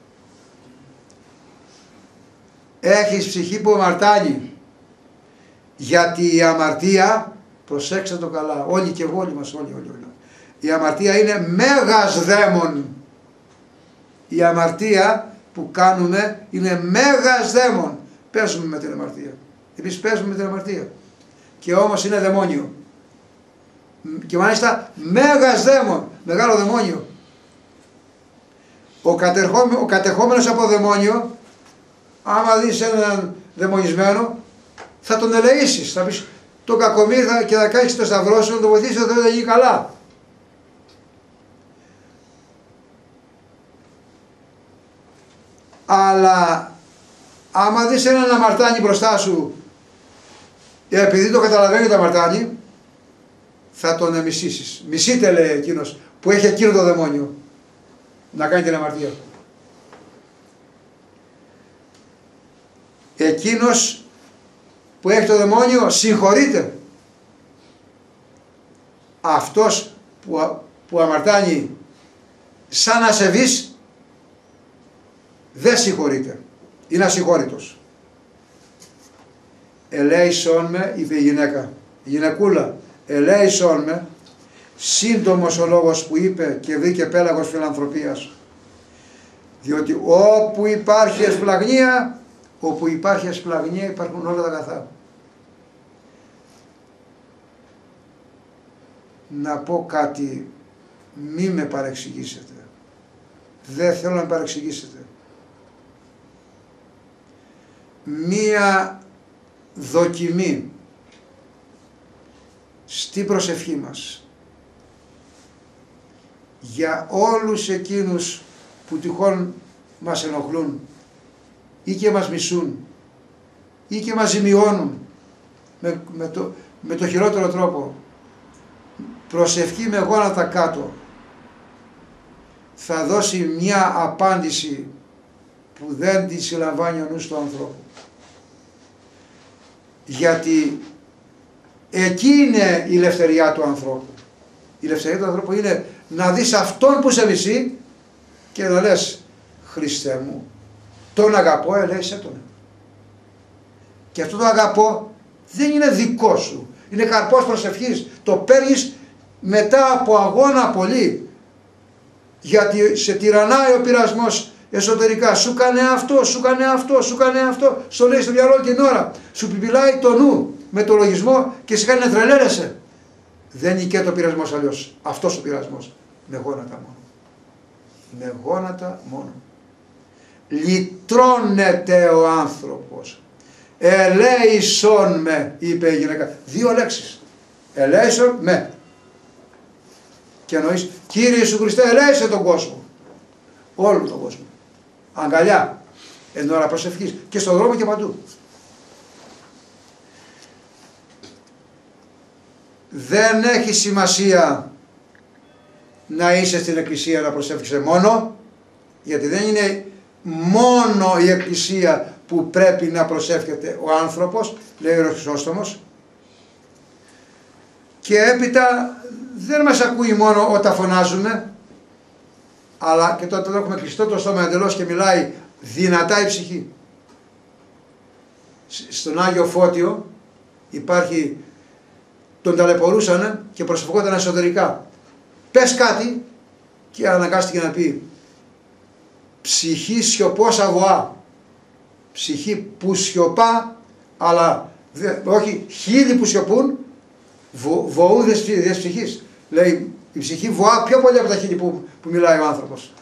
Έχεις ψυχή που αμαρτάνει, γιατί η αμαρτία, προσέξτε το καλά, όλοι και εγώ, όλοι μας, όλοι, όλοι, όλοι. Η αμαρτία είναι μέγας δαίμον. Η αμαρτία που κάνουμε είναι μέγας δαίμον. Παίζουμε με την αμαρτία. Εμείς παίζουμε με την αμαρτία. Και όμως είναι δαιμόνιο. Και μάλιστα μέγας δαίμον, μεγάλο δαιμόνιο. Ο, ο κατεχόμενος από δαιμόνιο, άμα δεις έναν δαιμονισμένο, θα τον ελεήσεις. Θα πεις τον κακομοίρη και θα κάνεις το σταυρό σου, να τον βοηθήσεις, θα το γίνει καλά. Αλλά άμα δεις έναν αμαρτάνι μπροστά σου, επειδή το καταλαβαίνει το αμαρτάνι, θα τον εμισήσεις. Μισείτε, λέει εκείνος που έχει εκείνο το δαιμόνιο να κάνει την αμαρτία. Εκείνος που έχει το δαιμόνιο συγχωρείται. Αυτός που, που αμαρτάνει σαν ασεβής δεν συγχωρείται. Είναι ασυγχώρητος. ελέησόν με, είπε η γυναίκα, η γυναικούλα, ελέησόν με, σύντομος ο λόγος που είπε και βρήκε πέλαγος φιλανθρωπίας. Διότι όπου υπάρχει εσπλαγνία, όπου υπάρχει εσπλαγνία υπάρχουν όλα τα αγαθά. Να πω κάτι, μη με παρεξηγήσετε. Δεν θέλω να με παρεξηγήσετε. Μία δοκιμή στη προσευχή μας για όλους εκείνους που τυχόν μας ενοχλούν ή και μας μισούν ή και μας ζημιώνουν με, με, το, με το χειρότερο τρόπο. Προσευχή με γόνατα κάτω θα δώσει μια απάντηση που δεν τη συλλαμβάνει ο νους του ανθρώπου. Γιατί εκεί είναι η ελευθεριά του ανθρώπου. Η ελευθερία του ανθρώπου είναι να δεις αυτόν που σε μισεί και να λες, Χριστέ μου, τον αγαπώ, ελέησέ τον. Και αυτό το αγαπώ δεν είναι δικό σου, είναι καρπός προσευχής. Το παίρνεις μετά από αγώνα πολύ, γιατί σε τυραννάει ο πειρασμός εσωτερικά. Σου κάνε αυτό, σου κάνε αυτό, σου κάνε αυτό, στο λέει στο μυαλό την ώρα. Σου πιπιλάει το νου με το λογισμό και σε κάνει να τρελαίνεσαι. Δεν νικέται ο πειρασμός αλλιώς. Αυτός ο πειρασμός. Με γόνατα μόνο. Με γόνατα μόνο. Λυτρώνεται ο άνθρωπος. Ελέησον με, είπε η γυναίκα. Δύο λέξεις. Ελέησον με. Και εννοείς, Κύριε Ιησού Χριστέ, ελέησε τον κόσμο. Όλο τον κόσμο. Αγκαλιά. Εν ώρα προσευχής. Και στον δρόμο και παντού. Δεν έχει σημασία να είσαι στην εκκλησία να προσεύχεσαι μόνο, γιατί δεν είναι μόνο η εκκλησία που πρέπει να προσεύχεται ο άνθρωπος, λέει ο Χρυσόστομος. Και έπειτα δεν μας ακούει μόνο όταν φωνάζουμε, αλλά και τότε έχουμε κλειστό το στόμα εντελώς και μιλάει δυνατά η ψυχή. Στον Άγιο Φώτιο υπάρχει, τον ταλαιπωρούσανε και προσευχόταν εσωτερικά. Πες κάτι και αναγκάστηκε να πει ψυχή σιωπός αβοά. Ψυχή που σιωπά, αλλά δε, όχι χείλη που σιωπούν, βο, βοούδες της ψυχής. Λέει η ψυχή βοά πιο πολύ από τα χείλη που, που μιλάει ο άνθρωπος.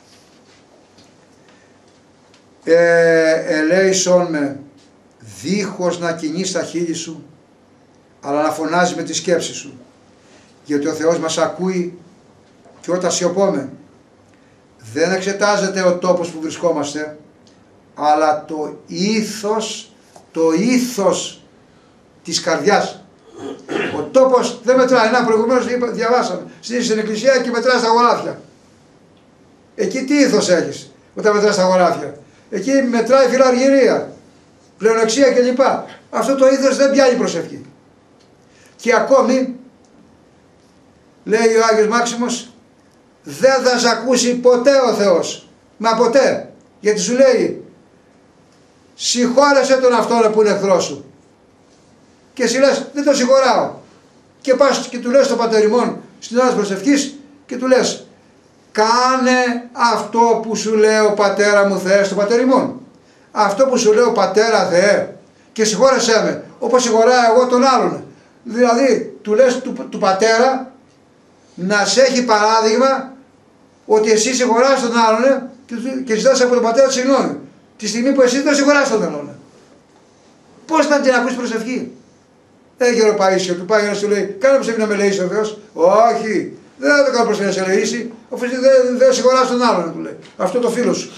Ε, ελέησον με, δίχως να κινείς τα χείλη σου, αλλά να φωνάζει με τη σκέψη σου. Γιατί ο Θεός μας ακούει και όταν σιωπώμε. Δεν εξετάζεται ο τόπος που βρισκόμαστε, αλλά το ήθος, το ήθος της καρδιάς. Ο τόπος δεν μετράει. Να, προηγουμένως διαβάσαμε. Στην εκκλησία και μετράς τα γοράφια. Εκεί τι ήθος έχεις όταν μετράς τα γοράφια? Εκεί μετράει φιλαργυρία, πλεονεξία κλπ. Αυτό το ήθος δεν πιάνει προσευχή. Και ακόμη, λέει ο Άγιος Μάξιμος, δεν θα σε ακούσει ποτέ ο Θεός. Μα ποτέ. Γιατί σου λέει, συγχώρεσέ τον αυτόν που είναι εχθρός σου. Και εσύ λες, δεν τον συγχωράω. Και πας και του λες στο πατέρ ημών στην ώρα της προσευχής και του λες, κάνε αυτό που σου λέω πατέρα μου Θεέ στο πατέρ ημών. Αυτό που σου λέω πατέρα Θεέ και συγχώρεσέ με όπως συγχωράω εγώ τον άλλον. Δηλαδή του λες του, του πατέρα να σε έχει παράδειγμα ότι εσύ συγχωράς τον άλλον και, και ζητάς από τον πατέρα του συγγνώμη. Τη στιγμή που εσύ δεν συγχωράς τον άλλον. Πώς θα την ακούσει προσευχή? Έχει ο Παΐσιο, του πάει να σου λέει, κάνε προσευχή να με ελεήσει ο Θεός. Όχι, δεν θα το κάνω προσευχή να σε ελεήσει, αφού εσύ δεν, δεν συγχωράς τον άλλον, του λέει. Αυτό το φίλο σου.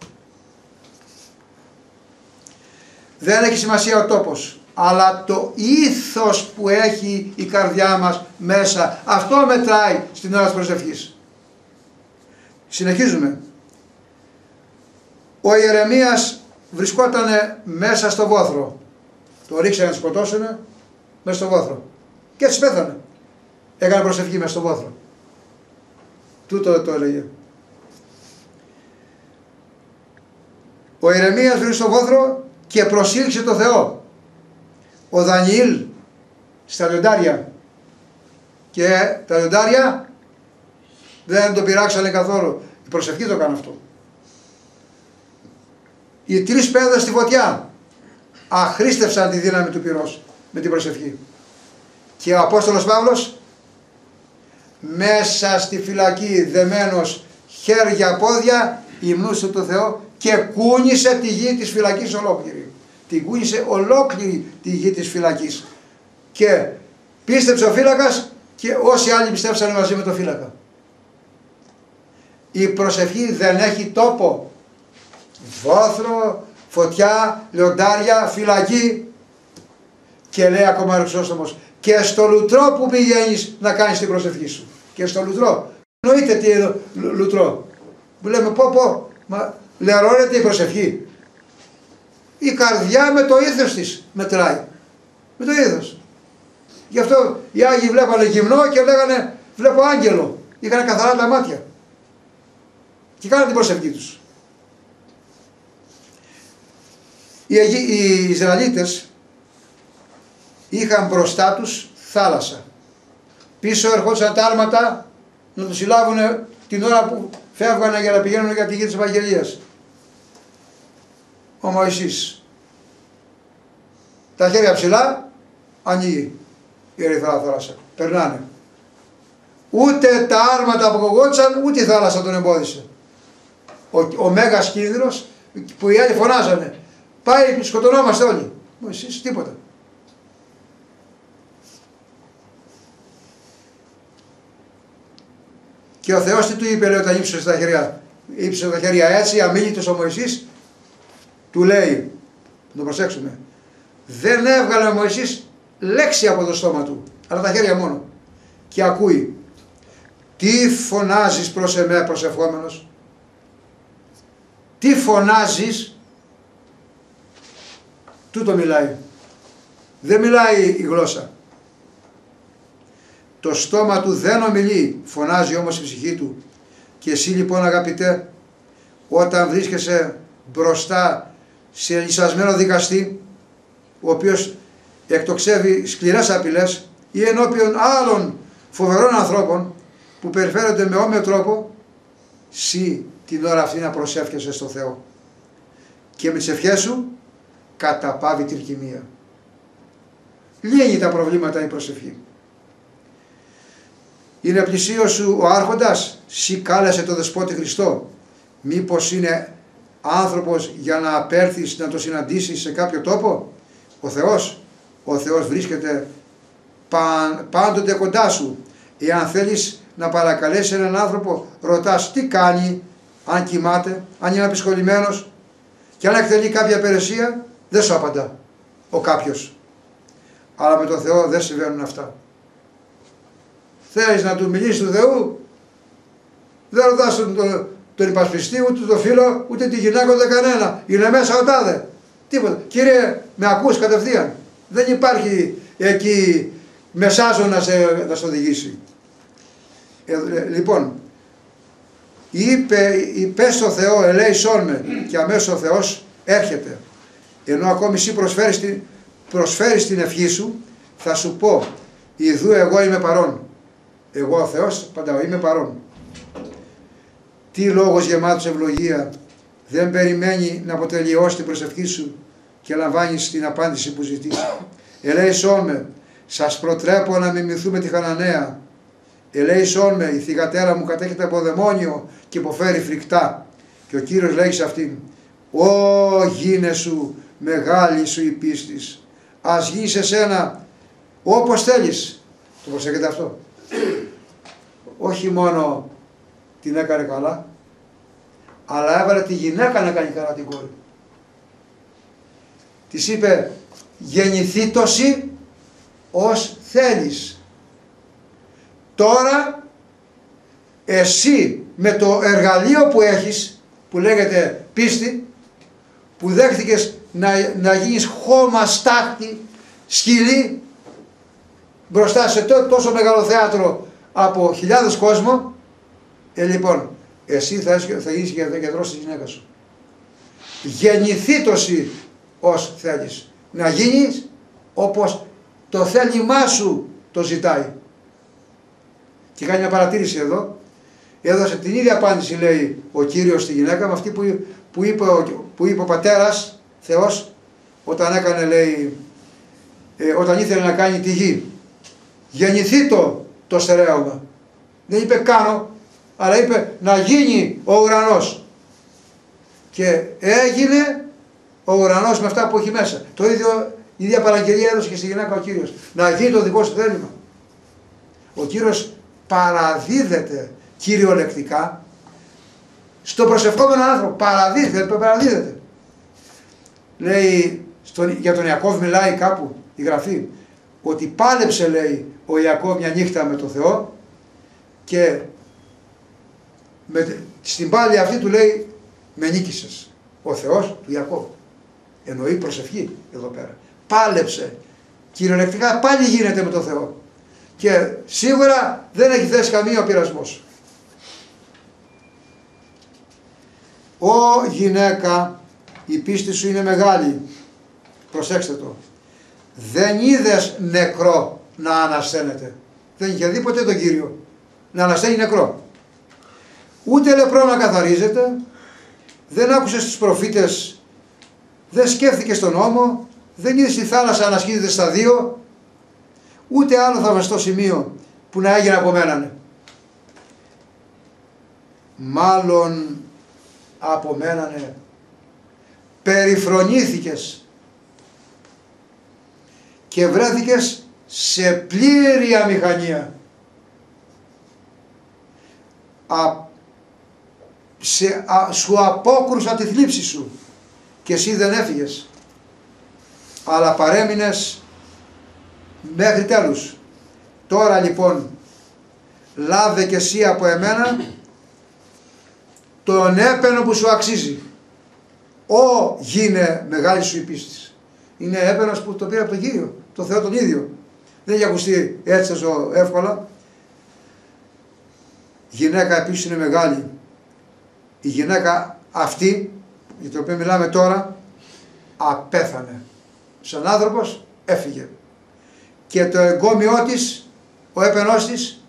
Δεν έχει σημασία ο τόπος, αλλά το ήθος που έχει η καρδιά μας μέσα, αυτό μετράει στην ώρα της προσευχής. Συνεχίζουμε. Ο Ιερεμίας βρισκόταν μέσα στο βόθρο. Το ρίξανε να σκοτώσουνε μέσα στο βόθρο. Και έτσι πέθανε. Έκανε προσευχή μέσα στο βόθρο. Τούτο το έλεγε. Ο Ιερεμίας βρίσκεται στο βόθρο και προσήλξε το Θεό. ο Δανιήλ στα λιοντάρια και τα λιοντάρια δεν το πειράξανε καθόλου. Η προσευχή το έκανε αυτό. Οι τρεις πέδες στη φωτιά αχρίστευσαν τη δύναμη του πυρός με την προσευχή. Και ο Απόστολος Παύλος μέσα στη φυλακή δεμένος χέρια πόδια υμνούσε το Θεό και κούνησε τη γη της φυλακής ολόκληρη. Την κούνησε ολόκληρη τη γη της φυλακής. Και πίστεψε ο φύλακας και όσοι άλλοι πιστέψανε μαζί με το φύλακα. Η προσευχή δεν έχει τόπο. Βόθρο, φωτιά, λιοντάρια, φυλακή. Και λέει ακόμα ο Χρυσόστομος, και στο λουτρό που πηγαίνεις να κάνεις την προσευχή σου. Και στο λουτρό. Εννοείται τι είναι λουτρό. Που λέμε πω πω, μα λερώνεται η προσευχή. Η καρδιά με το ήθος της μετράει. Με το ήθος. Γι' αυτό οι Άγιοι βλέπανε γυμνό και λέγανε βλέπω άγγελο. Είχαν καθαρά τα μάτια. Και κάνανε την προσευχή τους. Οι, οι Ισραηλίτες είχαν μπροστά τους θάλασσα. Πίσω ερχόντουσαν τα άρματα να τους συλλάβουν την ώρα που φεύγανε για να πηγαίνουν για τη γη της Ευαγγελίας. Ο Μωυσής. Τα χέρια ψηλά, ανοίγει η ερυθρά θάλασσα. Περνάνε. Ούτε τα άρματα που κογόντουσαν, ούτε η θάλασσα τον εμπόδισε. Ο, ο μέγας κίνδυνος που οι άλλοι φωνάζανε. Πάει, σκοτωνόμαστε όλοι. Μωυσής τίποτα. Και ο Θεός τι του είπε, λέει, όταν ύψωσε τα χέρια, ύψωσε τα χέρια έτσι, αμίλητος ο Μωυσής, του λέει, να το προσέξουμε, δεν έβγαλε ο Μωυσής λέξη από το στόμα του, αλλά τα χέρια μόνο. Και ακούει, τι φωνάζεις προς εμέ προσευχόμενος, τι φωνάζεις, τούτο μιλάει. Δεν μιλάει η γλώσσα. Το στόμα του δεν ομιλεί, φωνάζει όμως η ψυχή του. Και εσύ λοιπόν αγαπητέ, όταν βρίσκεσαι μπροστά σε λυσασμένο δικαστή, ο οποίος εκτοξεύει σκληρές απειλές, ή ενώπιον άλλων φοβερών ανθρώπων που περιφέρονται με όμοιο τρόπο, εσύ την ώρα αυτή να προσεύχεσαι στο Θεό. Και με τις ευχές σου καταπάβει την τρικυμία. Λύνει τα προβλήματα η προσευχή. Είναι πλησίος σου ο άρχοντας, σύ κάλεσε το Δεσπότη Χριστό. Μήπως είναι άνθρωπος για να απέρθεις να το συναντήσεις σε κάποιο τόπο. Ο Θεός, ο Θεός βρίσκεται πάντοτε κοντά σου. Εάν θέλεις να παρακαλέσεις έναν άνθρωπο, ρωτάς τι κάνει, αν κοιμάται, αν είναι απεισχολημένος, και αν εκτελεί κάποια υπηρεσία, δεν σου απαντά ο κάποιος. Αλλά με τον Θεό δεν συμβαίνουν αυτά. Θέλεις να του μιλήσεις του Θεού, δεν ρωτάς τον, τον, τον υπασπιστή, ούτε τον φίλο, ούτε τη γυναίκα, ούτε κανένα. Είναι μέσα ο τάδε. Τίποτα. Κύριε, με ακούς κατευθείαν. Δεν υπάρχει εκεί μεσάζω να σε, να σε οδηγήσει. Ε, λοιπόν, είπε, είπε στο Θεό, ελέησόν με, και αμέσως ο Θεός έρχεται. Ενώ ακόμη εσύ προσφέρεις την, προσφέρεις την ευχή σου, θα σου πω, ιδού εγώ είμαι παρόν. Εγώ ο Θεός πάντα είμαι παρόν. Τι λόγος γεμάτος ευλογία δεν περιμένει να αποτελειώσει την προσευχή σου και λαμβάνεις την απάντηση που ζητείς. Ελέησόν με, σας προτρέπω να μιμηθούμε τη Χαναναία. Ελέησόν με, η θυγατέρα μου κατέχεται από δαιμόνιο και υποφέρει φρικτά. Και ο Κύριος λέει σε αυτήν, «Ω γίνε σου μεγάλη σου η πίστης, ας γίνει σε σένα όπως θέλεις». Το προσέχετε αυτό. Όχι μόνο την έκανε καλά, αλλά έβαλε τη γυναίκα να κάνει καλά την κόρη. Της είπε, γεννηθεί τόσοι ως θέλεις. Τώρα εσύ με το εργαλείο που έχεις, που λέγεται πίστη, που δέχτηκες να, να γίνεις χώμα στάχτη, σκυλή, μπροστά σε τόσο μεγάλο θέατρο από χιλιάδες κόσμο, ε, λοιπόν, εσύ θα, θα γίνεις γιατρός της γυναίκας σου. Γεννηθεί τόσοι ως θέλεις. Να γίνεις όπως το θέλημά σου το ζητάει. Και κάνει μια παρατήρηση εδώ. Έδωσε την ίδια απάντηση, λέει ο Κύριος στη γυναίκα, με αυτή που, που, είπε, που είπε ο πατέρας Θεός όταν έκανε, λέει, ε, όταν ήθελε να κάνει τη γη. Γεννηθεί το, το στερέωμα. Δεν είπε κάνω, αλλά είπε να γίνει ο ουρανός. Και έγινε ο ουρανός με αυτά που έχει μέσα. Το ίδιο, η ίδια παραγγελία έδωσε και στη γυναίκα ο Κύριος. Να γίνει το δικό σου θέλημα. Ο Κύριος παραδίδεται κυριολεκτικά στον προσευχόμενο άνθρωπο. Παραδίδεται, παραδίδεται. Λέει, στον, για τον Ιακώβ μιλάει κάπου η Γραφή, ότι πάλεψε, λέει, ο Ιακώβ μια νύχτα με τον Θεό και με, στην πάλη αυτή του λέει με νίκησες. Ο Θεός του Ιακώβ. Εννοεί προσευχή εδώ πέρα. Πάλεψε. Κυριολεκτικά πάλι γίνεται με τον Θεό. Και σίγουρα δεν έχει θέσει καμία πειρασμός. Ω γυναίκα, η πίστη σου είναι μεγάλη. Προσέξτε το. Δεν είδες νεκρό να ανασθένεται. Δεν είχε δει ποτέ τον Κύριο να ανασθένει νεκρό. Ούτε λεπρό να καθαρίζεται. Δεν άκουσες τους προφήτες. Δεν σκέφτηκε στον νόμο. Δεν είδες τη θάλασσα να σκίζεται στα δύο. Ούτε άλλο θαυμαστό σημείο που να έγινε απομένανε. Μάλλον απομένανε. Περιφρονήθηκες και βρέθηκες σε πλήρη αμηχανία. Α, σε, α, σου απόκρουσα τη θλίψη σου και εσύ δεν έφυγες, αλλά παρέμεινες μέχρι τέλους. Τώρα λοιπόν λάβε και εσύ από εμένα τον έπαινο που σου αξίζει. Ω γίνε μεγάλη σου η πίστη. Είναι έπαινος που το πήρε από τον Κύριο, τον Θεό τον ίδιο. Δεν έχει ακουστεί έτσι τόσο εύκολα. Η γυναίκα επίσης είναι μεγάλη. Η γυναίκα αυτή, για την οποία μιλάμε τώρα, απέθανε. Σαν άνθρωπος έφυγε. Και το εγκόμιό της, ο έπαινός της,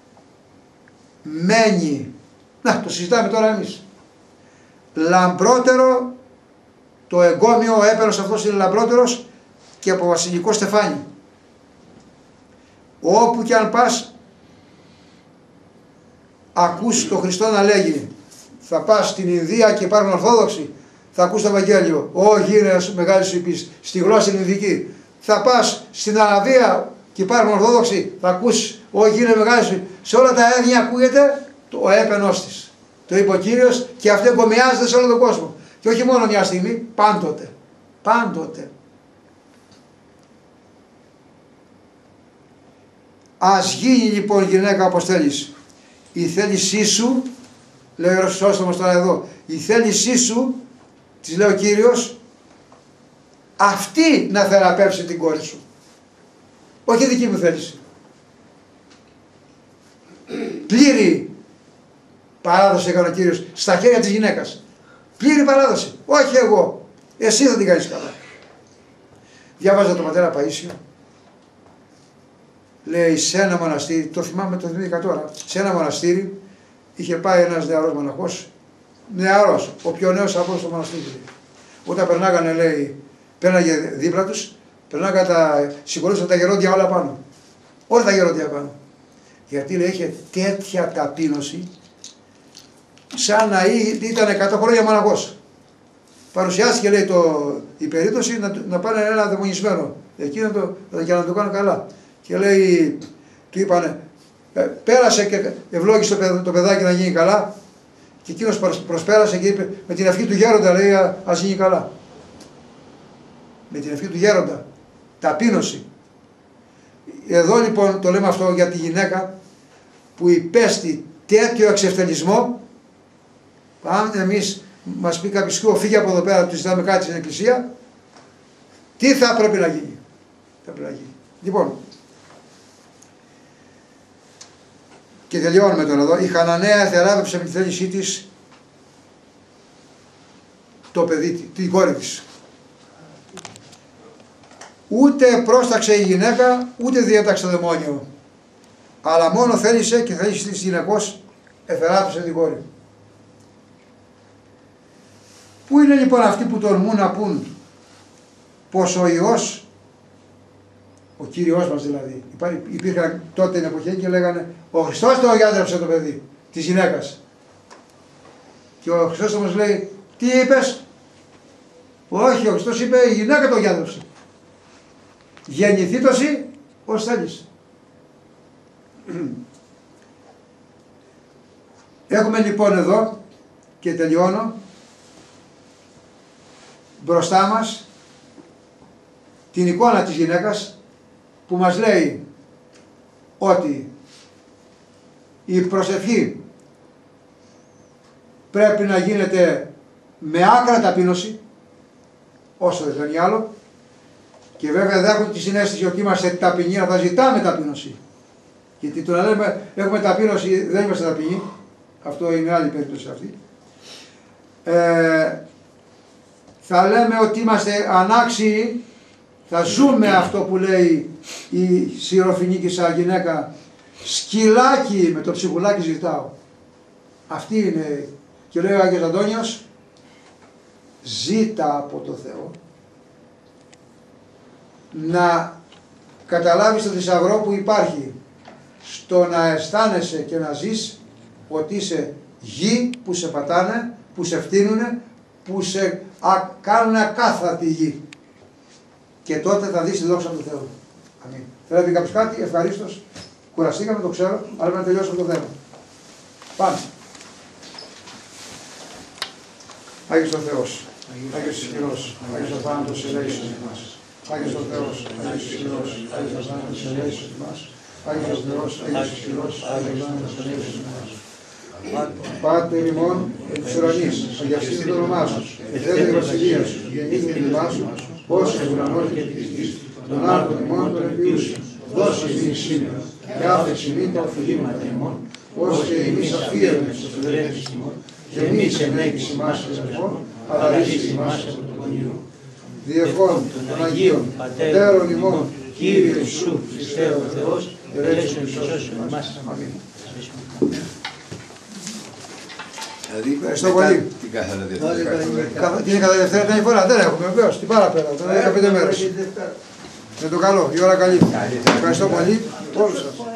μένει. Να, το συζητάμε τώρα εμείς. Λαμπρότερο, το εγκόμιο, ο έπαινος αυτός είναι λαμπρότερος και από βασιλικό στεφάνι. Όπου και αν πας, ακούς τον Χριστό να λέγει, θα πας στην Ινδία και υπάρχουν Ορθόδοξοι, θα ακούς το Ευαγγέλιο, ω γίνε μεγάλη σου η πίστη, στη γλώσσα την Ινδική. Θα πας στην Αραβία και υπάρχουν Ορθόδοξοι, θα ακούς, ω γίνε μεγάλη σου. Σε όλα τα έθνη ακούγεται το έπαινος της. Το είπε ο Κύριος και αυτό εγκομιάζεται σε όλο τον κόσμο. Και όχι μόνο μια στιγμή, πάντοτε. Πάντοτε. Ας γίνει λοιπόν γυναίκα όπως θέλεις. Η θέλησή σου, λέει ο Ρωσόστομος τώρα εδώ, η θέλησή σου, της λέει ο Κύριος, αυτή να θεραπεύσει την κόρη σου. Όχι δική μου θέληση. Πλήρη παράδοση έκανε ο Κύριος στα χέρια της γυναίκας. Πλήρη παράδοση. Όχι εγώ. Εσύ θα την κάνεις καλά. Διάβαζα τον πατέρα Παΐσιο. Λέει σε ένα μοναστήρι, το θυμάμαι, το θυμήθηκα τώρα, σε ένα μοναστήρι είχε πάει ένας νεαρός μοναχός, νεαρός, ο πιο νέος από στο μοναστήρι. Όταν περνάγανε, λέει, πέρναγε δίπλα τους, περνάγανε τα, συγχωρούσαν τα γερόντια όλα πάνω. Όλα τα γερόντια πάνω. Γιατί, λέει, είχε τέτοια ταπείνωση, σαν να ήταν εκατό χρόνια μοναχός. Παρουσιάστηκε, λέει, το, η περίπτωση να, να πάνε ένα δαιμονισμένο εκεί να το, για να το κάνουν καλά. Και λέει, του είπανε, πέρασε και ευλόγησε το, το παιδάκι να γίνει καλά. Και εκείνος προσπέρασε και είπε, με την ευχή του γέροντα, λέει, ας γίνει καλά. Με την ευχή του γέροντα. Ταπείνωση. Εδώ λοιπόν το λέμε αυτό για τη γυναίκα που υπέστη τέτοιο εξευτελισμό. Αν εμείς μας πει κάποιος σκύο, φύγει από εδώ πέρα, του ζητάμε κάτι στην εκκλησία, τι θα πρέπει να γίνει. Θα πρέπει να γίνει. Λοιπόν, και τελειώνουμε τώρα εδώ. Η Χαναναία θεράπευσε με τη θέλησή της το παιδί, την κόρη της. Ούτε πρόσταξε η γυναίκα, ούτε διέταξε το δαιμόνιο. Αλλά μόνο θέλησε και θέλησε της γυναικός εφεράτωσε την κόρη. Πού είναι λοιπόν αυτοί που τολμούν να πούν πως ο Υιός, ο Κύριος μας δηλαδή, υπήρχαν τότε την εποχή και λέγανε ο Χριστός το γιάντρεψε το παιδί της γυναίκας. Και ο Χριστός όμως λέει, τι είπες? Όχι, ο Χριστός είπε η γυναίκα το γιάντρεψε. Γεννηθεί το εσύ ως θέλεις. Έχουμε λοιπόν εδώ και τελειώνω μπροστά μας την εικόνα της γυναίκας που μας λέει ότι η προσευχή πρέπει να γίνεται με άκρα ταπείνωση, όσο δεν κάνει άλλο, και βέβαια δεν έχουμε τη συναίσθηση ότι είμαστε ταπεινοί, αλλά θα ζητάμε ταπείνωση. Γιατί το να λέμε έχουμε ταπείνωση δεν είμαστε ταπεινοί, αυτό είναι άλλη περίπτωση αυτή. Ε, θα λέμε ότι είμαστε ανάξιοι, θα ζούμε αυτό που λέει η Σιροφινίκησα γυναίκα, σκυλάκι με το ψυχουλάκι ζητάω. Αυτή είναι, και λέει ο Άγιος Αντώνιος, ζήτα από το Θεό να καταλάβεις το θησαυρό που υπάρχει στο να αισθάνεσαι και να ζεις ότι είσαι γη που σε πατάνε, που σε φτύνουνε, που σε α, κάνουν ακάθατη γη. Και τότε θα δεις τη δόξα του Θεού. Αμήν. Θέλει να πει κάποιος κάτι? Ευχαρίστως. Κουραστήκαμε, το ξέρω, αλλά πρέπει να τελειώσουμε το θέμα. Πάμε. Άγιος ο Θεός, Άγιος ισχυρός, Άγιος ο θάνατος ελέησον εμάς. Άγιος ο Θεός, Άγιος ισχυρός, Άγιος ο θάνατος ελέησον εμάς. Άγιος ο Θεός, Άγιος ισχυρός, Άγιος ο θάνατος ελέησον εμάς. Πάτερ ημών εκ της ουρανής, αγιαστήνει το όνομά σου, ελθέτω η βασιλεία σου, γεννήθη η δουλειά σου, όσο εκ ουρανός και της γης, τον άρκον ημών των επιούσιων, δώσε ημίν σήμερα, και άφεξ ημίν τα οφειλήματα ημών, όσο και εμείς αφίερουμε στους οφειλέτες ημών, και εμείς ενέκεις ημάς των αδελφών, αλλά ρίσεις ημάς από τον πονηρό. Διευχών των Αγίων, Πατέρων ημών, Κύριε Ιησού, Χριστέ ο Θεός, ελέησον και σώσον εμάς. Αμήν. Ευχαριστώ πολύ. Την κάθε Τι είναι κατά Δευτέρα, την φορά, δεν έχουμε βεβαίως, την παραπέρα, τώρα δεκαπέντε μέρες. Με το καλό, η ώρα καλή. Ευχαριστώ πολύ όλους σας.